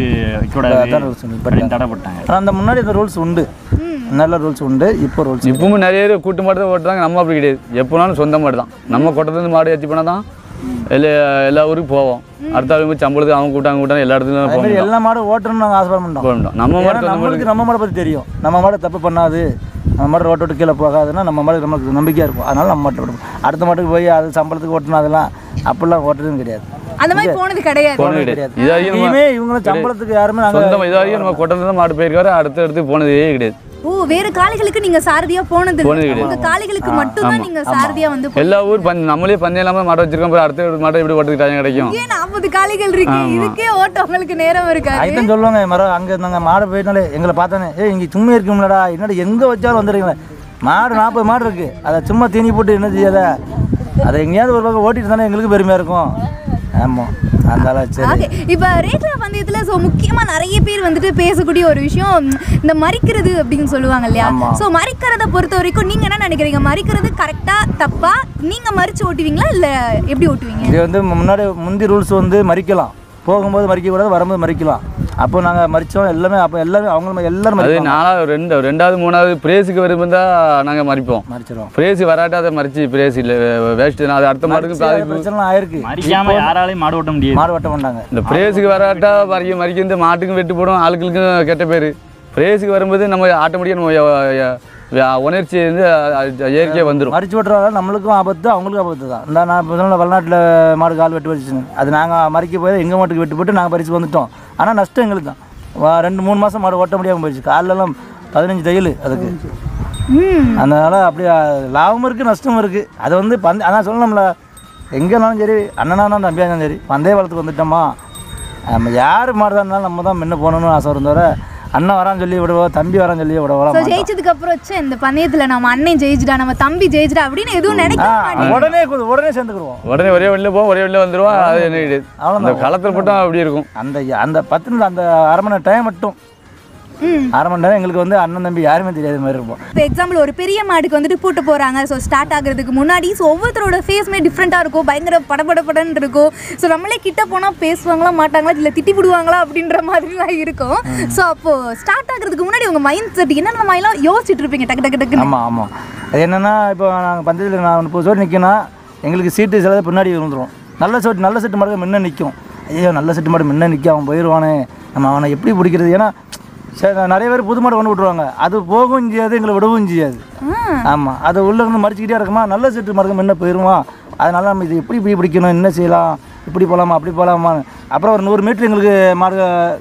தடை போட்டாங்க. அந்த முன்னாடி அந்த ரூல்ஸ் உண்டு, நல்ல ரூல்ஸ் உண்டு. இப்போ ரூல்ஸ் இப்பவும் நிறைய பேர் கூட்டு மாடு தான் ஓட்டுறாங்க. நம்ம அப்படி கிடையாது, எப்போனாலும் சொந்த மாடு தான். நம்ம கொட்டத்துலேருந்து மாடு ஏற்றி போனால் தான் எல்லா எல்லா ஊருக்கும் போவோம். அடுத்த ஆள் சம்பளத்துக்கு அவங்க கூட்டாங்க கூட்டாங்க எல்லா இடத்துலையும் போவோம். எல்லா மாடும் ஓட்டணும்னு நாங்கள் ஆசைப்பட மாட்டோம். நம்ம மாடு நம்மளுக்கு நம்ம மாடை பற்றி தெரியும், நம்ம மாடு தப்பு பண்ணாது, நம்ம மாடு ரோட்டை விட்டு கீழே போகாதுன்னா நம்ம மாடு நமக்கு நம்பிக்கையாக இருக்கும். அதனால நம்ம மாட்டை விடுவோம். அடுத்த மாட்டுக்கு போய் அது சம்பளத்துக்கு ஓட்டணும் அதெல்லாம் அப்படிலாம் ஓட்டுறதும் கிடையாது. அந்த மாதிரி போனது கிடையாது. போனது கிடையாது. இதாகியுமே இவங்களும் சம்பளத்துக்கு யாருமே சொந்தம் இதாகியும் நம்ம கொட்டத்துலேருந்து மாடு போயிருக்காரு, அடுத்த இடத்துக்கு போனதே கிடையாது. ஓ, வேற காளைகளுக்கு நீங்க சாரதியா போனது இல்ல, உங்க காளைகளுக்கு மட்டும் தான் நீங்க சாரதியா வந்து எல்லா ஊர் பஞ்ச நம்மளே பஞ்சம் இல்லாம மாடு வச்சிருக்கோம். அடுத்த மாட்டை எப்படி ஓட்டுக்கு டைம் கிடைக்கும்? ஏன் நாற்பது காளைகள் இருக்கு, இதுக்கே ஓட்ட உங்களுக்கு நேரம் இருக்காது. அதுதான் சொல்லுவாங்க மரம் அங்கே நாங்கள் மாடு போயிட்டாலே எங்களை பார்த்தானே ஏ இங்கே சும்மா இருக்கும்லடா, என்னடா எங்கே வச்சாலும் வந்துடுறீங்களே, மாடு நாற்பது மாடு இருக்கு, அதை சும்மா தீனி போட்டு என்ன செய்யாத, அதை எங்கேயாவது ஒரு பக்கம் ஓட்டிட்டு தானே எங்களுக்கு பெருமையாக இருக்கும். ஆமாம், அதனால சரி. இப்போ ரேக்லா பந்தயத்தில் ஸோ முக்கியமாக நிறைய பேர் வந்துட்டு பேசக்கூடிய ஒரு விஷயம் இந்த மறிக்கிறது அப்படின்னு சொல்லுவாங்க இல்லையா? ஸோ மறிக்கிறத பொறுத்த வரைக்கும் நீங்கள் என்ன நினைக்கிறீங்க? மறிக்கிறது கரெக்டாக தப்பா? நீங்கள் மறித்து ஓட்டுவீங்களா இல்லை எப்படி ஓட்டுவீங்க? இது வந்து முன்னாடி முந்தி ரூல்ஸ் வந்து மறிக்கலாம், போகும்போது மறிக்கக்கூடாது, வரும்போது மறிக்கலாம். அப்போ நாங்கள் மறித்தோம் எல்லாமே. அப்போ எல்லாரும் அவங்க எல்லாரும் அது நாலாவது ரெண்டு ரெண்டாவது மூணாவது பிரேஸுக்கு வரும்போது தான் நாங்கள் மறிப்போம், மறிச்சிடுவோம். பிரேஸ் வராட்டா அதை மறிச்சு பிரேஸ் இல்லை வேஸ்ட், அது அடுத்த மாட்டுக்கு பிரச்சனை ஆயிருக்கு. மறிக்காம யாராலையும் மாடு ஓட்ட முடியாது, மாடு ஓட்ட மாட்டாங்க. இந்த பிரேஸுக்கு வராட்டா மறிக்க மறிக்க இந்த மாட்டுக்கும் வெட்டு போடும், ஆளுகளுக்கும் கெட்ட பேர். பிரேஸுக்கு வரும்போது நம்ம ஆட்டோமேட்டிக்காக உணர்ச்சி வந்து இயற்கையாக வந்துடும். மறிச்சு ஓட்டுறதால நம்மளுக்கும் ஆபத்து, அவங்களுக்கும் ஆபத்து தான். இந்த நான் இப்போ சொன்ன வெளிநாட்டில் மாடு கால் வெட்டு வச்சுங்க, அது நாங்கள் மறிக்க போய் எங்கள் மாட்டுக்கு வெட்டு போட்டு நாங்கள் பறிச்சு வந்துட்டோம். ஆனால் நஷ்டம் எங்களுக்கு தான். ரெண்டு மூணு மாதம் மாடு ஓட்ட முடியாமல் போயிடுச்சு. காலெல்லாம் பதினஞ்சு தையல் அதுக்கு. அதனால் அப்படி லாபமும் இருக்குது நஷ்டமும் இருக்குது. அது வந்து பந்த அதான் சொல்லணும்ல, எங்கேனாலும் சரி, அண்ணனாலும் தம்பியாக இருந்தாலும் சரி, பந்தய வளத்துக்கு வந்துட்டோமா நம்ம யார் மாடு தான் இருந்தாலும் நம்ம தான் முன்ன போகணுன்னு ஆசை இருந்தவரை அண்ணன் வரான்னு சொல்லி விடுவோம், தம்பி வரான்னு சொல்லி விடுவோம். ஜெயிச்சதுக்கு அப்புறம் வச்சு இந்த பந்தயத்தில் நம்ம அண்ணன் ஜெயிச்சிட்டா, நம்ம தம்பி ஜெயிச்சிட்டா அப்படின்னு எதுவும் நினைக்க உடனே உடனே சேர்ந்துக்குருவோம். உடனே ஒரே வெளில போவோம், ஒரே வெளில வந்துடுவோம். அது என்ன கிடையாது, அவ்வளோ களத்தில் மட்டும் அப்படி இருக்கும். அந்த அந்த பத்து நிமிஷம் அந்த அரை மணி நேரம் டைம் மட்டும், அரை மணி நேரம் எங்களுக்கு வந்து அண்ணன் தம்பி யாருமே தெரியாத மாதிரி இருப்போம். இப்போ எக்ஸாம்பிள் ஒரு பெரிய மாடுக்கு வந்துட்டு பூட்ட போகிறாங்க, ஸோ ஸ்டார்ட் ஆகுறதுக்கு முன்னாடி ஸோ ஒவ்வொருத்தரோட ஃபேஸுமே டிஃப்ரெண்ட்டாக இருக்கும், பயங்கர படபடப்படன்னு இருக்கும். ஸோ நம்மளே கிட்ட போனால் பேசுவாங்களா மாட்டாங்களா இல்லை திட்டி விடுவாங்களா அப்படின்ற மாதிரிலாம் இருக்கும். ஸோ அப்போது ஸ்டார்ட் ஆகுறதுக்கு முன்னாடி உங்கள் மைண்ட் செட் என்னென்ன மாதிரிலாம் யோசிச்சுட்டு இருப்பீங்க டக்கு டக்கு டக்கு? ஆமாம் ஆமாம், அது என்னென்னா இப்போ நாங்கள் பந்தயத்தில் நான் முப்பது சோட்டு நிற்கணும், எங்களுக்கு சீட்டு சிலது பின்னாடி விழுந்துடும். நல்ல சோட்டு நல்ல செட்டு மாடு முன்னே நிற்கும். ஐயோ நல்ல செட்டு மாடு முன்னே நிற்க அவன் போயிடுவானே, நம்ம அவனை எப்படி பிடிக்கிறது? ஏன்னா சரி நிறைய பேர் புது மாடு கொண்டு விட்ருவாங்க, அது போகவும் செய்யாது, எங்களை விடவும் செய்யாது. ஆமாம், அது உள்ளே இருந்து மறிச்சிக்கிட்டே இருக்குமா, நல்ல செட்டு மாடுக்கு முன்ன போயிடுவான். அதனால நம்ம இது எப்படி இப்படி பிடிக்கணும், என்ன செய்யலாம், இப்படி போகலாமா அப்படி போகலாமா. அப்புறம் ஒரு நூறு மீட்ரு எங்களுக்கு மாடு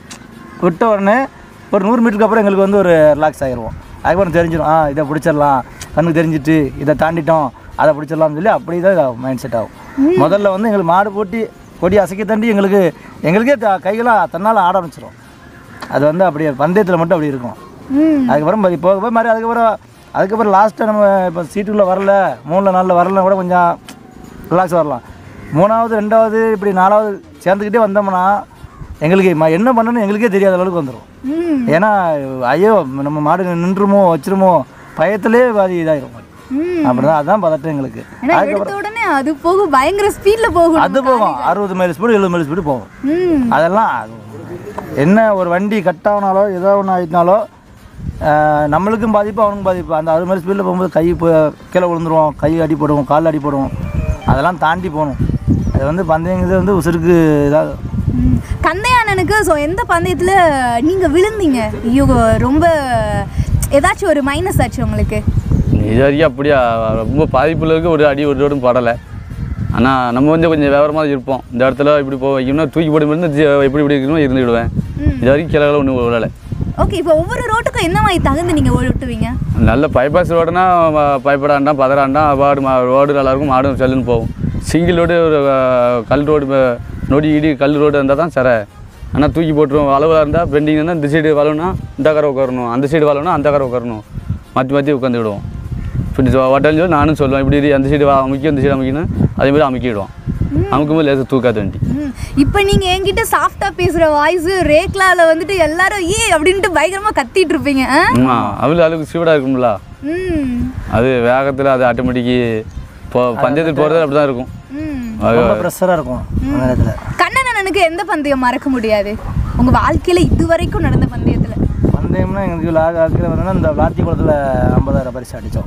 விட்ட உடனே ஒரு நூறு மீட்டருக்கு அப்புறம் எங்களுக்கு வந்து ஒரு ரிலாக்ஸ் ஆகிடுவோம். அதுக்கப்புறம் தெரிஞ்சிடும், ஆ இதை பிடிச்சிடலாம், கண்ணுக்கு தெரிஞ்சிட்டு இதை தாண்டிட்டோம், அதை பிடிச்சிடலாம்னு சொல்லி அப்படி தான் இதாகும், மைண்ட் செட் ஆகும். முதல்ல வந்து எங்களுக்கு மாடு போட்டி கொடி அசைக்க தாண்டி எங்களுக்கு எங்களுக்கே கைகளாக தன்னால் ஆட ஆரம்பிச்சிடும். அது வந்து அப்படியே பந்தயத்தில் மட்டும் அப்படி இருக்கும். அதுக்கப்புறம் போக போய் மாதிரி அதுக்கப்புறம் அதுக்கப்புறம் லாஸ்ட்டாக நம்ம இப்போ சீட்டுக்குள்ளே வரல, மூணில் நாளில் வரலன்னா கூட கொஞ்சம் ரிலாக்ஸ் வரலாம். மூணாவது ரெண்டாவது இப்படி நாலாவது சேர்ந்துக்கிட்டே வந்தோம்னா எங்களுக்கு என்ன பண்ணணும்னு எங்களுக்கே தெரியாத அளவுக்கு வந்துடும். ஏன்னா ஐயோ நம்ம மாடு நின்றுமோ வச்சிருமோ பயத்திலே பாதி இதாகிடும். அப்படிதான், அதுதான் பதட்டம் எங்களுக்கு. உடனே அது போகும், பயங்கர ஸ்பீடில் போகும், அது போகும் அறுபது மைல் ஸ்பீடு எழுபது மைல் ஸ்பீடு போகும். அதெல்லாம் என்ன ஒரு வண்டி கட் ஆகினாலோ ஏதோ ஒன்று ஆகிட்டாலோ நம்மளுக்கும் பாதிப்பு அவனுக்கும் பாதிப்பு. அந்த அறுபது மைல் ஸ்பீடில் போகும்போது கை கீழே விழுந்துருவோம், கை அடிப்படுவோம், காலில் அடிப்படுவோம். அதெல்லாம் தாண்டி போகணும். அது வந்து பந்தயங்கிறது வந்து உசுருக்கு இதாக. கந்தையானனுக்கு ஸோ எந்த பந்தயத்தில் நீங்கள் விழுந்தீங்க, ஐயோ ரொம்ப ஏதாச்சும் ஒரு மைனஸ் ஆச்சு உங்களுக்கு? இது வரைக்கும் அப்படியா ரொம்ப பாதிப்பில் இருக்க ஒரு அடி ஒரு ரோடும் படலை. ஆனால் நம்ம வந்து கொஞ்சம் விவரமாக இருப்போம். இந்த இடத்துல இப்படி போய் வைக்கணும்னா தூக்கி போட்டு இருந்து எப்படி இப்படி இருக்கணும் இருந்துவிடுவேன். இது வரைக்கும் கிளை ஒன்றும் விழலை. ஓகே, இப்போ ஒவ்வொரு ரோட்டுக்கும் என்ன மாதிரி தகுந்து நீங்கள் ஓட்டுவீங்க? நல்ல பைபாஸ் ரோடுனா பயப்படாண்டாம் பதறாண்டாம் வாடு மா ரோடு நல்லாயிருக்கும், மாடும் செல்லுன்னு போகும். சிங்கிள் ரோடு ஒரு கல் ரோடு நொடி இடி கல் ரோடு இருந்தால் தான் சரை. ஆனால் தூக்கி போட்டுருவோம். அளவாக இருந்தால் பெண்டிங் இருந்தால் இந்த சைடு வளவுனா இந்த கரை உட்காரணும், அந்த சைடு வளவுனா அந்த கரை உட்காரணும், மாற்றி மாற்றி உட்காந்துக்கிடுவோம். இப்படி ஓட்டாலும் சொல்லி நானும் சொல்லுவேன், இப்படி அந்த சைடு அமைக்கி அந்த சைடு அமைக்கணும், அதேமாதிரி அமைக்கிடுவோம். அமுக்கும்போது லேசாக தூக்காது வண்டி. இப்போ நீங்கள் என்கிட்ட சாஃப்டாக பேசுகிற வாய்ஸு ரேக்லாவில் வந்துட்டு எல்லாரும் ஏ அப்படின்ட்டு பயங்கரமாக கத்திட்டு இருப்பீங்க. ஆமாம், அவ்வளோ அளவுக்கு சீவடாக இருக்கும்ல. அது வேகத்தில் அது ஆட்டோமேட்டிக்கு இப்போ பந்தயத்துக்கு போகிறது அப்படி தான் இருக்கும். ரொம்ப ப்ரெஷராக இருக்கும் அந்த நேரத்தில். கண்ணன் அண்ணனுக்கு எந்த பந்தயம் மறக்க முடியாது உங்கள் வாழ்க்கையில் இது வரைக்கும் நடந்த பந்தயத்தில்? பந்தயம்னா எங்களுக்கு லாக் ஆக்கில் வந்தோம்னா இந்த விளாத்தி குளத்தில் ஐம்பதாயிரம் பரிசு அடித்தோம்.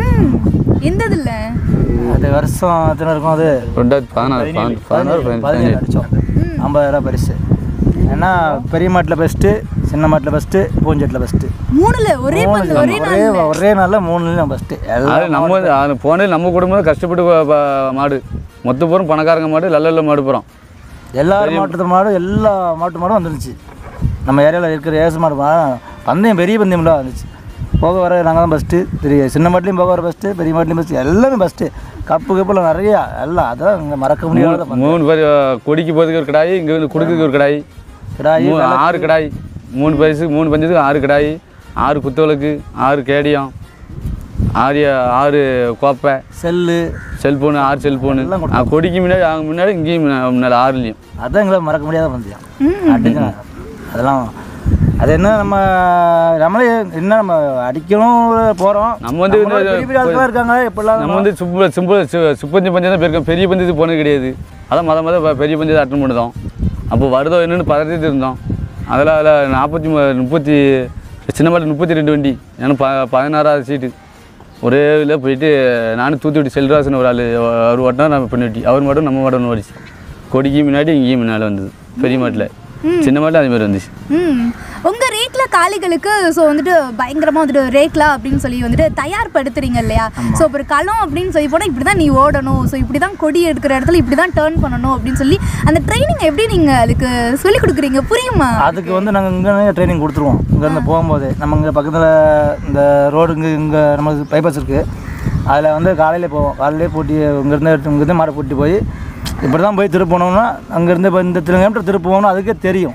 எந்த இதில் அது வருஷம் எத்தனை இருக்கும்? அது ரெண்டாயிரத்தி பதினாறு பதினாறு பதினேழு அடித்தோம் ஐம்பதாயிரம் பரிசு. ஏன்னா பெரிய மாட்டில் ஃபஸ்ட்டு, சின்ன மாட்டில் ஃபஸ்ட்டு, பூஞ்செட்டில் ஃபஸ்ட்டு. மூணுல ஒரே பந்து ஒரே ஒரே ஒரே நாளில் மூணுலையும் ஃபஸ்ட்டு. அது நம்ம அது போனது நம்ம குடும்பம் கஷ்டப்பட்டு மாடு மொத்த பூரம் பணக்காரங்க மாடு நல்ல மாடு போகிறோம். எல்லா மாட்டு மாடும் எல்லா மாட்டு மாடும் வந்துருந்துச்சு. நம்ம ஏரியாவில் இருக்கிற ஏசு மாடு பந்தயம் பெரிய பந்தயம்லாம் வந்துச்சு. போக வர நாங்கள் தான் ஃபஸ்ட்டு. பெரிய சின்ன மாட்டிலையும் போக வர ஃபஸ்ட்டு, பெரிய மாட்டிலையும் ஃபஸ்ட்டு, எல்லாமே ஃபஸ்ட்டு. கப்பு கப்பில் நிறையா எல்லாம் அதான் இங்கே மறக்க முடியாத. மூணு பேர் கொடிக்கு போகிறதுக்கு ஒரு கடாய், இங்கே வந்து கொடுக்குறதுக்கு ஒரு கடாய், கடாய் ஆறு கடாய், மூணு பரிசு மூணு பஞ்சத்துக்கு ஆறு கடாய், ஆறு குத்தவளுக்கு, ஆறு கேடியம், ஆறு ஆறு கோப்பை, செல்லு செல்ஃபோனு, ஆறு செல்ஃபோனு கொடிக்கு முன்னாடி அவங்க முன்னாடி இங்கேயும் முன்னாடி ஆறுலேயும். அதுதான் எங்களை மறக்க முடியாத பந்தயம். அடிக்கணும் அதெல்லாம். அது என்ன நம்ம நம்மளே என்ன நம்ம அடிக்கணும் போகிறோம். நம்ம வந்து இருக்காங்க இப்போல்லாம் நம்ம வந்து சுப்பு சிம்பிள் சுப்பஞ்சு பஞ்சம் தான் போயிருக்கோம். பெரிய பஞ்சத்துக்கு போனது கிடையாது. அதான் மொதல் மொதல் பெரிய பஞ்சத்தை அட்டன் பண்ணிட்டோம். அப்போ வருதோ என்னென்னு பதறிட்டு இருந்தோம். அதில் அதில் நாற்பத்தி முப்பத்தி சின்ன மாட்டு முப்பத்தி ரெண்டு வண்டி, ஏன்னா ப பதினாறாவது சீட்டு ஒரே இதில் போயிட்டு நானும் தூத்துக்குடி செல்வராசன் ஒரு ஆள் அவர் ஓட்டினா நம்ம பண்ணிவிட்டி அவர் மட்டும் நம்ம மாட்டம் ஒன்று ஓடிச்சு. கொடிக்கு முன்னாடி இங்கேயும் முன்னால் வந்தது பெரிய மாட்டில், சின்ன மாட்டில் அதே மாதிரி வந்துச்சு. உங்கள் ரேக்லா காளைகளுக்கு ஸோ வந்துட்டு பயங்கரமாக வந்துட்டு ரேக்லா அப்படின்னு சொல்லி வந்துட்டு தயார்படுத்துறீங்க இல்லையா? ஸோ இப்போ ஒரு களம் அப்படின்னு சொல்லி போனால் இப்படி தான் நீ ஓடணும், ஸோ இப்படி தான் கொடி எடுக்கிற இடத்துல இப்படி தான் டேர்ன் பண்ணணும் அப்படின்னு சொல்லி அந்த ட்ரைனிங் எப்படி நீங்கள் அதுக்கு சொல்லிக் கொடுக்குறீங்க புரியுமா? அதுக்கு வந்து நாங்கள் இங்கே ட்ரைனிங் கொடுத்துருவோம். இங்கேருந்து போகும்போது நம்ம இங்கே பக்கத்தில் இந்த ரோடு இங்கே இங்கே நமக்கு பைபாஸ் இருக்குது, அதில் வந்து காலையில் போவோம். காலையிலே போட்டி இங்கேருந்து இங்கேருந்து மாடை போட்டி போய் இப்படி தான் போய் திருப்பணும்னா அங்கேருந்து இப்போ இந்த கிலோமீட்டர் திருப்புவோம்னா அதுக்கே தெரியும்.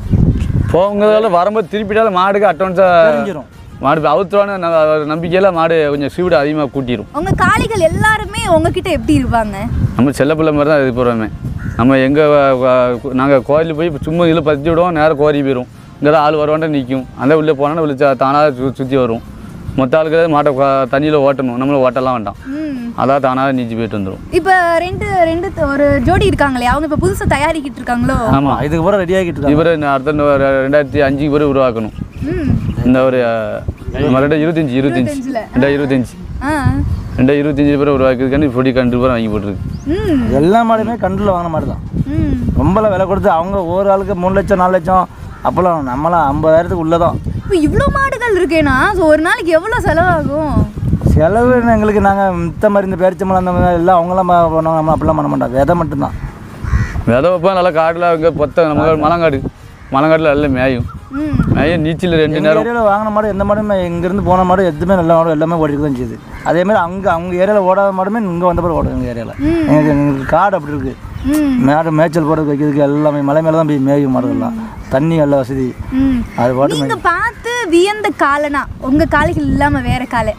போகிறதால வரும்போது திருப்பிட்டாலும் மாடுக்கு அட்வான்ஸாக தெரிஞ்சிடும். மாடு அவுத்துவான நம்பிக்கையில் மாடு கொஞ்சம் ஸ்பீடு அதிகமாக கூட்டிடும். உங்கள் காளைகள் எல்லாருமே உங்ககிட்ட எப்படி இருப்பாங்க? நம்ம செல்ல பிள்ளை மாதிரி தான் இது போகிறோமே. நம்ம எங்கே நாங்கள் கோயிலுக்கு போய் சும்மா இதில் பற்றி விடுவோம், நேரம் கோரி போயிடும். இங்கே தான் ஆள் வருவான்ட்டு நிற்கும். அந்த உள்ளே போனால் விழிச்சா தானாக சு சுற்றி வரும். மொத்த ஆளுக்கு மாட்டை தண்ணியில் ஓட்டணும், நம்மளை ஓட்டலாம் வேண்டாம், அதான் தானாக நீச்சி போயிட்டு வந்துடும். இப்போ ரெண்டு ரெண்டு ஒரு ஜோடி இருக்காங்களே, அவங்க இப்போ புதுசாக தயாரிக்கிட்டு இருக்காங்களோ? ஆமாம், இதுக்கு பிறகு ரெடி ஆகிட்டு இருக்காங்க. இவர் அடுத்த ரெண்டாயிரத்தி அஞ்சுக்கு பிறகு உருவாக்கணும். இந்த ஒரு ரெண்டாயிரத்தி இருபத்தஞ்சி இருபத்தஞ்சி ரெண்டாயிரத்தி இருபத்தஞ்சி ரெண்டாயிரத்தி இருபத்தஞ்சி பேர் உருவாக்கிருக்கான்னு பொடி கண்டு பேர் வாங்கி போட்டுருக்கு. எல்லா மாடுமே கண்டில் வாங்கின மாடு தான். ரொம்பலாம் விலை கொடுத்து அவங்க ஒரு ஆளுக்கு மூணு லட்சம் நாலு லட்சம் அப்போல்லாம் நம்மளாம் ஐம்பதாயிரத்துக்கு உள்ளதான். இப்போ இவ்வளோ மாடுகள் இருக்கேன்னா ஸோ ஒரு நாளைக்கு எவ்வளோ செலவாகும்? செலவு எங்களுக்கு நாங்கள் மித்த மாதிரி இந்த பேரிச்சம்பளம் அந்த மாதிரி எல்லாம் அவங்களாம் பண்ணுவாங்க, நம்ம அப்படிலாம் பண்ண மாட்டோம். விதை மட்டும்தான். விதை வைப்போம் நல்லா காட்டில் அங்கே பொத்த நம்ம மலங்காடு மலங்காட்டில் எல்லாம் மேயும் மேயும் நீச்சல் ரெண்டு நேரம். ஏரியாவில் வாங்கின மாடு எந்த மாடுமே இங்கேருந்து போன மாடு எதுவுமே நல்ல மாடு எல்லாமே ஓடிட்டு தான் செய்யுது. அதேமாதிரி அங்கே அவங்க ஏரியாவில் ஓடாத மாடுமே இங்கே வந்த பிறகு ஓடுது. எங்கள் ஏரியாவில் எங்களுக்கு எங்களுக்கு காடு அப்படி இருக்குது. மேடு மேய்ச்சல் போடுறது வைக்கிறதுக்கு எல்லாமே மலை மேலே தான் போய் மேயும் மாடுகள்லாம், தண்ணி நல்ல வசதி. அது பாட்டு நீங்கள் பார்த்து வியந்த காலைனா உங்கள் காளைகள் இல்லாமல் வேறு காலை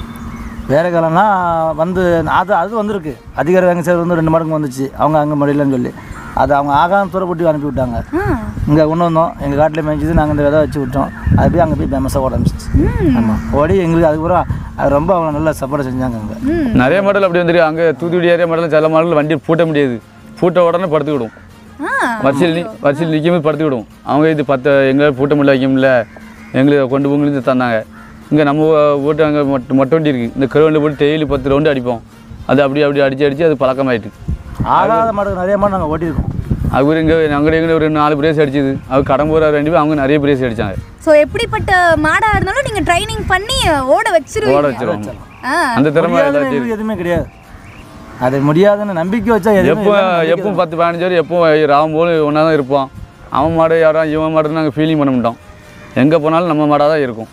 வேறு காலம்னா வந்து அது அது வந்துருக்கு. அதிகாரி வேங்க சார் வந்து ரெண்டு மாடுங்க வந்துச்சு, அவங்க அங்கே முடியலன்னு சொல்லி அது அவங்க ஆகாரம் தூர கூட்டி அனுப்பி விட்டாங்க. இங்கே கொண்டு வந்தோம், எங்கள் காட்டில் மேய்ச்சிது, நாங்கள் இந்த விதை வச்சு விட்டோம். அது போய் அங்கே போய் ஃபேமஸாக ஓட ஆரம்பிச்சிச்சு. ஆமாம், ஓடி எங்களுக்கு அதுக்கப்புறம் அது ரொம்ப அவங்க நல்லா சப்போர்ட் செஞ்சாங்க. அங்கே நிறைய மாடல் அப்படி வந்துருக்கு. அங்கே தூத்துக்குடி ஏரியா மாடல் சில மாடல் வண்டி பூட்ட முடியாது, பூட்ட உடனே படுத்துக்கிடும். வரிசையில் நீ வரிசையில் நிற்கும்போது படுத்துக்கிடும். அவங்க இது பத்து எங்கே பூட்ட முடியல வைக்க முடியல எங்களுக்கு கொண்டு போங்களுக்கு தந்தாங்க. இங்கே நம்ம போட்டு அங்கே மொட்டை மொட்டை வண்டி இருக்குது, இந்த கருவண்டில் போட்டு டெய்லி பத்து ரவுண்டு அடிப்போம். அது அப்படி அப்படி அடித்து அடித்து அது பழக்கமாயிட்டு. ஆகாத மாடு நிறைய மாடு நாங்கள் ஓட்டியிருக்கோம். அவர் இங்கே நாங்கள் எங்கே ஒரு நாலு பிரேஸ் அடிச்சது, அவர் கடம்பூரா ரெண்டு பேர் அவங்க நிறைய பிரேஸ் அடித்தாங்க. ஸோ எப்படிப்பட்ட மாடாக இருந்தாலும் நீங்கள் ட்ரைனிங் பண்ணி ஓட வச்சிருவீங்க. ஓட வச்சிருவாங்க. அந்த திறமை எதுவுமே கிடையாது. அது முடியாதுன்னு நம்பிக்கை வச்சா எப்போ எப்பவும் பத்து பதினஞ்சு வரை எப்பவும் ராவும் போல் ஒன்றா தான் இருப்போம். அவன் மாடு யாரும் இவன் மாடுன்னு நாங்கள் ஃபீலிங் பண்ண மாட்டோம். எங்கே போனாலும் நம்ம மாடாக தான் இருக்கும்.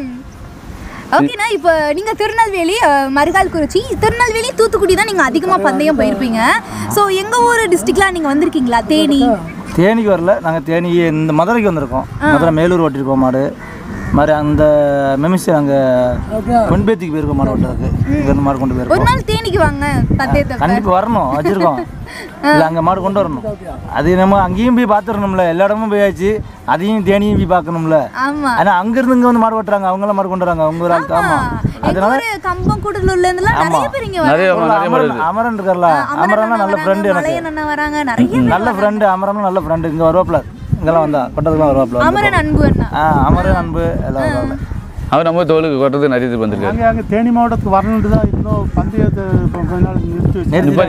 ஓகேண்ணா, இப்போ நீங்கள் திருநெல்வேலி, மருகால்குறிச்சி, திருநெல்வேலி, தூத்துக்குடி தான் நீங்கள் அதிகமாக பந்தயம் போயிருப்பீங்க. ஸோ எங்கள் ஊர் டிஸ்ட்ரிக்ட்லாம் நீங்கள் வந்திருக்கீங்களா? தேனி? தேனிக்கு வரல, நாங்கள் தேனி இந்த மதுரைக்கு வந்திருக்கோம். மதுரை மேலூர் ஓட்டிருக்கோம் மாடு மாதிரி. அந்த மெமிஸ் அங்கே பொன்பேத்திக்கு போயிருக்கோம் மாடு ஓட்டுறதுக்கு. இங்கேருந்து மாடு கொண்டு போயிருக்கோம். ஒரு நாள் தேனிக்கு வாங்க, பந்தயத்தை கண்டிப்பாக வரணும், வச்சுருக்கோம். இல்லை அங்கே மாடு கொண்டு வரணும். அது நம்ம அங்கேயும் போய் பார்த்துடணும்ல, எல்லா இடமும் போயாச்சு, அதையும் தேனியும் போய் பார்க்கணும்ல. ஆனால் அங்கேருந்து இங்கே வந்து மாடு ஓட்டுறாங்க, அவங்களாம் மாடு கொண்டு வராங்க, அவங்க ஒரு ஆள். ஆமாம், அதனால கம்பம் கூடலூர்ல இருந்துலாம் நிறைய பேர் இங்க வராங்க. அமரன் இருக்கார்ல, அமரன்னா நல்ல ஃப்ரெண்டு எனக்கு, வராங்க நிறைய நல்ல ஃப்ரெண்டு. அமரன் நல்ல ஃப்ரெண்டு, இங்கே வருவாப்ல, இங்கெல்லாம் வந்தா கொட்டதுக்குலாம் வருவாப்ல. அமரன் அன்பு அண்ணா. ஆ அமரன் அன்பு எல்லாம் வருவாங்க. அவர் நம்ம தோலுக்கு கொட்டுறது நிறைய பேர் வந்திருக்காரு. அங்கே அங்கே தேனி மாவட்டத்துக்கு வரணுன்ட்டு தான் இன்னும் பந்தயத்தை கொஞ்ச நாள் நிறுத்தி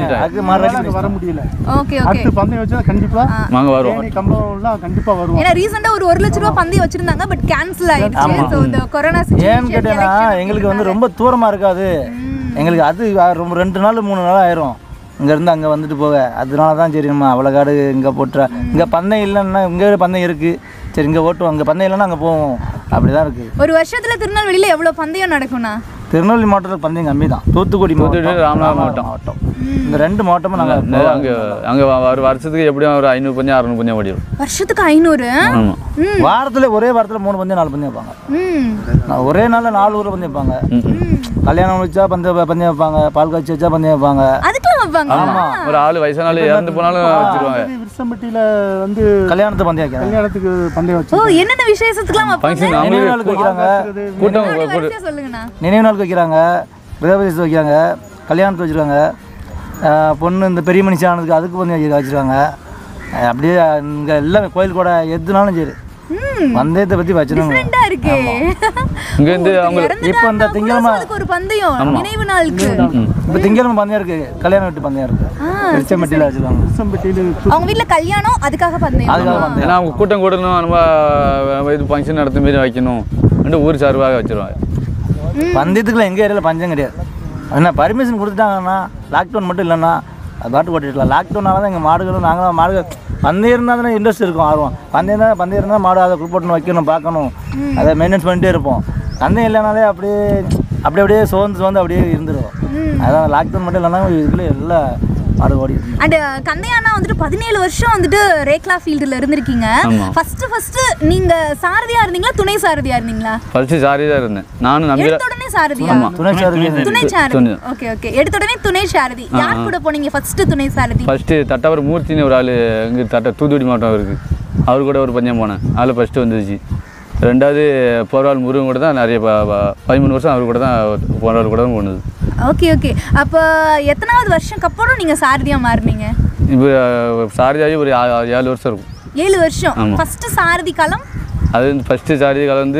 வச்சு வர முடியல. ஓகே ஓகே, அடுத்து பந்தயம் வச்சா கண்டிப்பாக நாங்கள் வருவோம். தேனி கம்பம்லாம் கண்டிப்பாக வருவோம். ஏன்னா ரீசெண்டாக ஒரு ஒரு லட்ச ரூபா பந்தயம் வச்சிருந்தாங்க, பட் கேன்சல் ஆயிடுச்சு. ஸோ இந்த கொரோனா ஏன்னு கேட்டேன்னா எங்களுக்கு வந்து ரொம்ப தூரமாக இருக்காது. எங்களுக்கு அது ரொம்ப ரெண்டு நாள் மூணு நாள் ஆயிரும் இங்கேருந்து அங்கே வந்துட்டு போக. அதனால தான் சரி நம்ம அவ்வளோ காடு இங்கே போட்டுற, இங்கே பந்தயம் இல்லைன்னா இங்கே பந்தயம் இருக்குது, சரி இங்கே ஓட்டுவோம், அங்கே பந்தயம் இல்லைன்னா அங்கே போவோம், அப்படி தான் இருக்குது. ஒரு வருஷத்தில் திருநெல்வேலியில் எவ்வளோ பந்தயம் நடக்கும்ண்ணா? திருநெல்வேலி மாவட்டத்தில் பந்தயம் கம்மி தான். தூத்துக்குடி தூத்துக்குடி, ராமநாதபுரம் மாவட்டம் மாவட்டம் இந்த ரெண்டு மாவட்டமும் நாங்கள் அங்கே அங்கே ஒரு வருஷத்துக்கு எப்படியும் ஒரு ஐநூறு பந்தயம் அறுநூறு பந்தயம் ஓடிடும். வருஷத்துக்கு ஐநூறு? ஆமாம். வாரத்தில் ஒரே வாரத்தில் மூணு பந்தயம் நாலு பந்தயம் வைப்பாங்க. ஒரே நாளில் நாலு ஊரில் பந்தயம் வைப்பாங்க. கல்யாணம் வச்சா பந்தய பந்தயம் வைப்பாங்க, பால் காய்ச்சி வச்சா பந்தயம் வைப்பாங்க. அதுக்கெல்லாம் வைப்பாங்க? ஆமாம், ஒரு ஆள் வயசானாலும் இறந்து போனாலும் வச்சுருவாங்க. விருசம்பட்டியில் வந்து கல்யாணத்து பந்தயம் வைக்கிறாங்க. கல்யாணத்துக்கு பந்தயம் வச்சு ஓ, என்னென்ன விசேஷத்துக்குலாம் வைப்பாங்க? நினைவு நாளுக்கு வைக்கிறாங்க, கூட்டம் சொல்லுங்கண்ணா. நினைவு நாளுக்கு வைக்கிறாங்க, பிரதேசத்துக்கு வைக்கிறாங்க, கல்யாணத்துக்கு வச்சுருக்காங்க, பொண்ணு இந்த பெரிய மனுஷன் ஆனதுக்கு அதுக்கு பந்தயம் வச்சுருக்காங்க. அப்படியே இங்கே எல்லாமே கோயில் கூட எதுனாலும் சரி பந்தயத்தை பற்றி வச்சுருவாங்க. இங்கேருந்து அவங்க இப்போ இந்த திங்கக்கிழமை ஒரு பந்தயம் நினைவு நாளுக்கு, இப்போ திங்கக்கிழமை பந்தயம் இருக்குது, கல்யாணம் வீட்டு பந்தயம் இருக்குது, விருச்சம்பட்டியில் வச்சுருக்காங்க. விருசம்பட்டியில் அவங்க வீட்டில் கல்யாணம், அதுக்காக பந்தயம். அதுக்காக பந்தயம். ஏன்னா அவங்க கூட்டம் கூடணும், நம்ம இது ஃபங்க்ஷன் நடத்த மாரி வைக்கணும் ரெண்டு ஊர் சார்பாக வச்சுருவாங்க. பந்தயத்துக்குலாம் எங்கள் ஏரியாவில் பஞ்சம் கிடையாது. என்ன பர்மிஷன் கொடுத்துட்டாங்கன்னா, லாக்டவுன் மட்டும் இல்லைன்னா அது பாட்டு ஓட்டிடலாம். லாக்டவுனால தான் எங்கள் மாடுகளும் நாங்களும் மாடுகள் பந்தயம் இருந்தால் தானே இன்ட்ரெஸ்ட் இருக்கும், ஆர்வம். பந்தயம் தான் பந்தயம் இருந்தால் மாடு அதை குளிப்பாட்டணும், வைக்கணும், பார்க்கணும், அதை மெயின்டெனன்ஸ் பண்ணிட்டே இருப்போம். பந்தயம் இல்லைனாலே அப்படியே அப்படி அப்படியே சோர்ந்து சோர்ந்து அப்படியே இருந்துடும். அதான் லாக்டவுன் மட்டும் இல்லைன்னா இதுக்குள்ளே எல்லாம் மாடு ஓடி. அண்ட் கந்தையானா வந்துட்டு பதினேழு வருஷம் வந்துட்டு ரேக்லா ஃபீல்டில் இருந்திருக்கீங்க. ஃபர்ஸ்ட் ஃபர்ஸ்ட் நீங்க சாரதியா இருந்தீங்களா துணை சாரதியா இருந்தீங்களா? ஃபர்ஸ்ட் சாரதியா இருந்தேன். நானும் நம்பி எடுத்த உடனே சாரதியா? துணை சாரதி. துணை சாரதி. ஓகே ஓகே, எடுத்த உடனே துணை சாரதி. யார் கூட போனீங்க ஃபர்ஸ்ட் துணை சாரதி? ஃபர்ஸ்ட் தட்டவர் மூர்த்தின்னு ஒரு ஆள் இங்கே தட்ட தூத்துக்குடி மாவட்டம் இருக்குது, அவர் கூட ஒரு பஞ்சம் போனேன், அதில் ஃபர்ஸ்ட்டு வந்துச்சு. ரெண்டாவது போர்வால் முருகன் கூட தான் நிறைய பதிமூணு வருஷம் அவர் கூட தான் போர்வால் கூட தான் போனது. ஓகே ஓகே, அப்போ எத்தனாவது வருஷம் அப்புறம் நீங்கள் சாரதியாக மாறினீங்க? இப்போ சாரதியாகி ஒரு ஏழு வருஷம் இருக்கும். ஏழு வருஷம். ஃபஸ்ட்டு சாரதி காலம் அது வந்து ஃபஸ்ட்டு சாரதி காலம் வந்து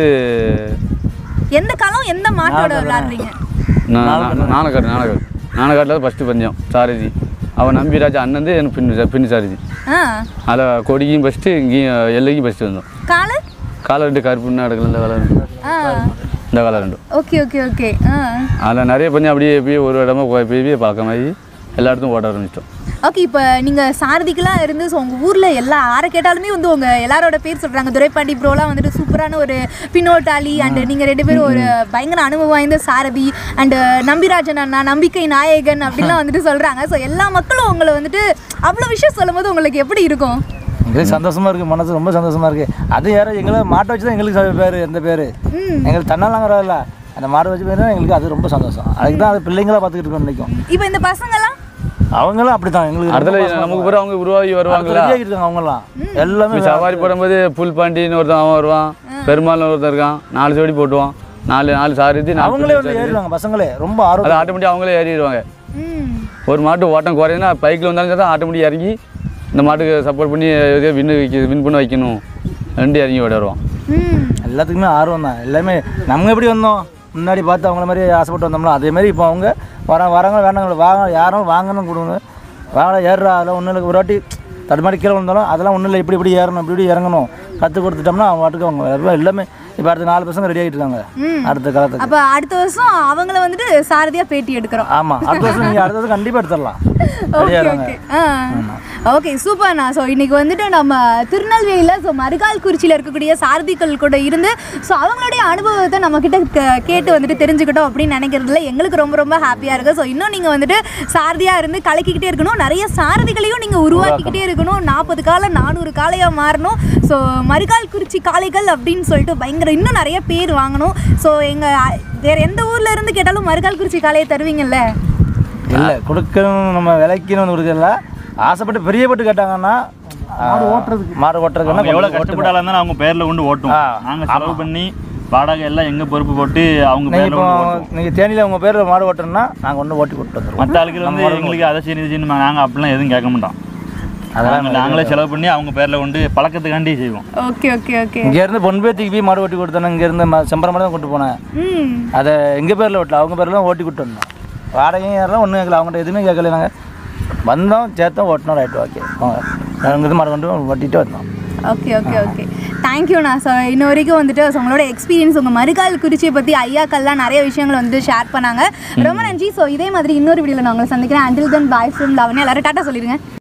எந்த காலம், எந்த மாட்டோட விளையாடுறீங்க? நானக்காடு. நானக்காடு நானக்காட்டில் தான் ஃபஸ்ட்டு பஞ்சம் சாரதி. அவன் நம்பிராஜா அண்ணன் வந்து எனக்கு பின் பின் சாரதி. அதில் கொடிக்கும் ஃபஸ்ட்டு, இங்கேயும் எல்லைக்கும் ஃபஸ்ட்டு வந்தோம். காலர் காலை ரெண்டு கருப்புன்னு எடுக்கல, இந்த காலம் இந்த காலம் ரெண்டும். Okay okay okay. அதில் நிறைய பண்ணி அப்படியே எப்படியே ஒரு இடமா போய் போய் பழக்கமாகி எல்லா இடத்தும் ஓட ஆரம்பிச்சிட்டோம். ஓகே, இப்போ நீங்கள் சாரதிக்கெலாம் இருந்து ஸோ உங்கள் ஊரில் எல்லா யாரை கேட்டாலுமே வந்து உங்கள் எல்லாரோட பேர் சொல்கிறாங்க. துரைப்பாண்டி ப்ரோலாம் வந்துட்டு சூப்பரான ஒரு பின்னோட்டாளி, அண்டு நீங்கள் ரெண்டு பேரும் ஒரு பயங்கர அனுபவம் வாய்ந்த சாரதி, அண்டு நம்பிராஜன் அண்ணா நம்பிக்கை நாயகன் அப்படின்லாம் வந்துட்டு சொல்கிறாங்க. ஸோ எல்லா மக்களும் உங்களை வந்துட்டு அவ்வளோ விஷயம் சொல்லும் போது உங்களுக்கு எப்படி இருக்கும்? எங்களுக்கு சந்தோஷமாக இருக்குது, மனசு ரொம்ப சந்தோஷமாக இருக்குது. அது யாரும் எங்களை மாட்டை வச்சு தான் எங்களுக்கு பேர், எந்த பேர் எங்களுக்கு தன்னாலாங்கிறதில்ல, அந்த மாடை வச்சு பேர் எங்களுக்கு அது ரொம்ப சந்தோஷம். அதுக்கு தான் அது பிள்ளைங்களாக பார்த்துக்கிட்டு இருக்கோம் நினைக்கும். இப்போ இந்த பசங்கள்லாம் அவங்களும் அப்படி தான் எங்களுக்கு அடுத்த நமக்கு பிறகு அவங்க உருவாகி வருவாங்களா இருக்காங்க. அவங்களாம் எல்லாமே சவாரி போடும்போது புல் பாண்டின்னு ஒருத்தன் அவன் வருவான், பெருமாள்னு ஒருத்தன் இருக்கான், நாலு ஜோடி போட்டுவான், நாலு நாலு சாரதி அவங்களே வந்து ஏறிடுவாங்க. பசங்களே ரொம்ப ஆர்வம், அது ஆட்டோமேட்டிக் அவங்களே ஏறிடுவாங்க. ஒரு மாட்டு ஓட்டம் குறையுதுன்னா பைக்கில் வந்தாலும் தான் ஆட்டோமேட்டிக் இறங்கி இந்த மாட்டுக்கு சப்போர்ட் பண்ணி எதையோ வின் வைக்க வின் பண்ண வைக்கணும் ரெண்டு இறங்கி விளையாடுவோம். எல்லாத்துக்குமே ஆர்வம் தான். எல்லாமே நம்ம எப்படி வந்தோம் முன்னாடி பார்த்து அவங்கள மாதிரி ஆசைப்பட்டு வந்தோம்னா அதேமாதிரி இப்போ அவங்க வர வரவங்க வேண்டாங்க வாங்க, யாரும் வாங்கணும் கொடுங்க, வாங்க ஏறுறா, அதெல்லாம் ஒன்றும் இல்லை. ஒரு வாட்டி தடுமாடி கீழே வந்தாலும் அதெல்லாம் ஒன்றும் இல்லை, இப்படி இப்படி ஏறணும், இப்படி இப்படி இறங்கணும் கற்றுக் கொடுத்துட்டோம்னா அவங்க வாட்டுக்கு அவங்க எல்லாமே இப்போ அடுத்த நாலு பசங்க ரெடி ஆகிட்டு இருக்காங்க அடுத்த காலத்துக்கு. அப்போ அடுத்த வருஷம் அவங்கள வந்துட்டு சாரதியாக பேட்டி எடுக்கிறோம். ஆமாம், அடுத்த வருஷம் நீங்கள் அடுத்த வருஷம் கண்டிப்பாக எடுத்துடலாம். ஓகே ஓகே ஆ ஓகே சூப்பர்ண்ணா. ஸோ இன்றைக்கி வந்துட்டு நம்ம திருநெல்வேலியில் ஸோ மருகால்குறிச்சியில் இருக்கக்கூடிய சாரதிகள் கூட இருந்து ஸோ அவங்களுடைய அனுபவத்தை நம்மக்கிட்ட கேட்டு வந்துட்டு தெரிஞ்சுக்கிட்டோம் அப்படின்னு நினைக்கிறதுல எங்களுக்கு ரொம்ப ரொம்ப ஹாப்பியாக இருக்குது. ஸோ இன்னும் நீங்கள் வந்துட்டு சாரதியாக இருந்து கலக்கிக்கிட்டே இருக்கணும், நிறைய சாரதிகளையும் நீங்கள் உருவாக்கிக்கிட்டே இருக்கணும், நாற்பது காலை நானூறு காளையாக மாறணும். ஸோ மருகால்குறிச்சி காளைகள் அப்படின்னு சொல்லிட்டு பயங்கர இன்னும் நிறைய பேர் வாங்கணும். ஸோ எங்கள் வேறு எந்த ஊரில் இருந்து கேட்டாலும் மருகால்குறிச்சி காளையை தருவீங்கல்ல? இல்லை, கொடுக்கணும், நம்ம விலைக்கணும் கொடுக்கல. ஆசைப்பட்டு பெரியப்பட்டு கேட்டாங்கன்னா மாடு ஓட்டுறதுக்கு மாடு ஓட்டுறதுக்கு எவ்வளோ கஷ்டப்பட்டாலும் இருந்தாலும் அவங்க பேரில் கொண்டு ஓட்டுவோம். நாங்கள் செலவு பண்ணி வாடகை எல்லாம் எங்கள் பொறுப்பு போட்டு அவங்க பேரில் இப்போ நீங்கள் தேனியில் உங்கள் பேரில் மாடு ஓட்டணும்னா நாங்கள் ஒன்று ஓட்டி கொடுத்து வந்துடுவோம். மற்ற ஆளுக்கு வந்து எங்களுக்கு அதை சரி இது செய்யணும், நாங்கள் அப்படிலாம் எதுவும் கேட்க மாட்டோம். அதெல்லாம் நாங்களே செலவு பண்ணி அவங்க பேரில் கொண்டு பழக்கத்துக்காண்டி செய்வோம். ஓகே ஓகே ஓகே இங்கேருந்து பொன்பேத்திக்கு போய் மாடு ஓட்டி கொடுத்தோம். இங்கேருந்து செம்பரம் மாடு தான் கொண்டு போனேன். அதை எங்கள் பேரில் ஓட்டல, அவங்க பேரில் தான் ஓட்டி கொடுத்து வந்தோம். வாடகையும் யாரெல்லாம் ஒன்றும் கேட்கல, அவங்கள்ட்ட எதுவுமே கேட்கல. நாங்கள் வந்தோம், சேர்த்தோம், ஓட்டினோம், ரைட்டு ஓகே அங்கே மாடு கொண்டு ஓட்டிகிட்டு வந்தோம். ஓகே ஓகே ஓகே தேங்க்யூண்ணா. ஸோ இன்ன வரைக்கும் வந்துட்டு ஸோ உங்களோட எக்ஸ்பீரியன்ஸ் உங்கள் மருகால்குறிச்சியை பற்றி ஐயாக்கள்லாம் நிறைய விஷயங்கள் வந்து ஷேர் பண்ணாங்க. ரொம்ப நன்றி. ஸோ இதே மாதிரி இன்னொரு வீடியோவில் நான் உங்களை சந்திக்கிறேன். Until then bye from Lavanya. எல்லாரும் டாட்டா சொல்லிடுங்க.